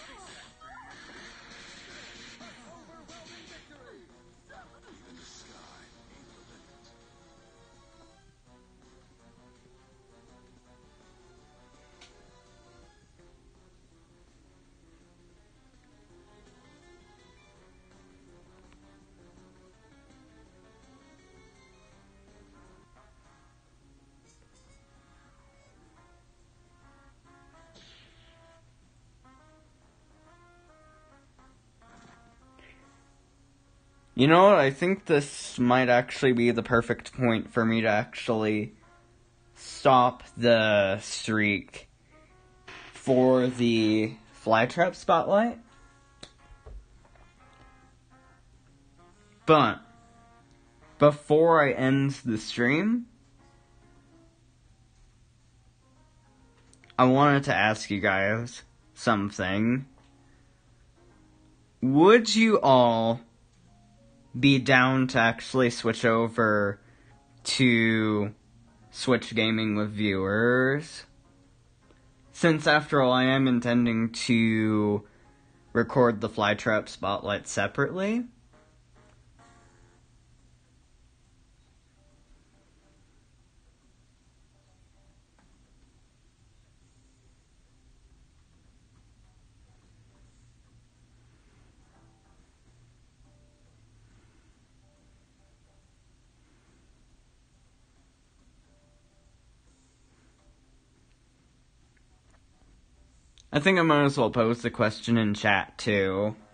You know what, I think this might actually be the perfect point for me to actually stop the streak for the Flytrap Spotlight. But before I end the stream, I wanted to ask you guys something. Would you all be down to actually switch over to Switch Gaming with viewers? Since, after all, I am intending to record the Flytrap Spotlight separately. I think I might as well pose the question in chat, too.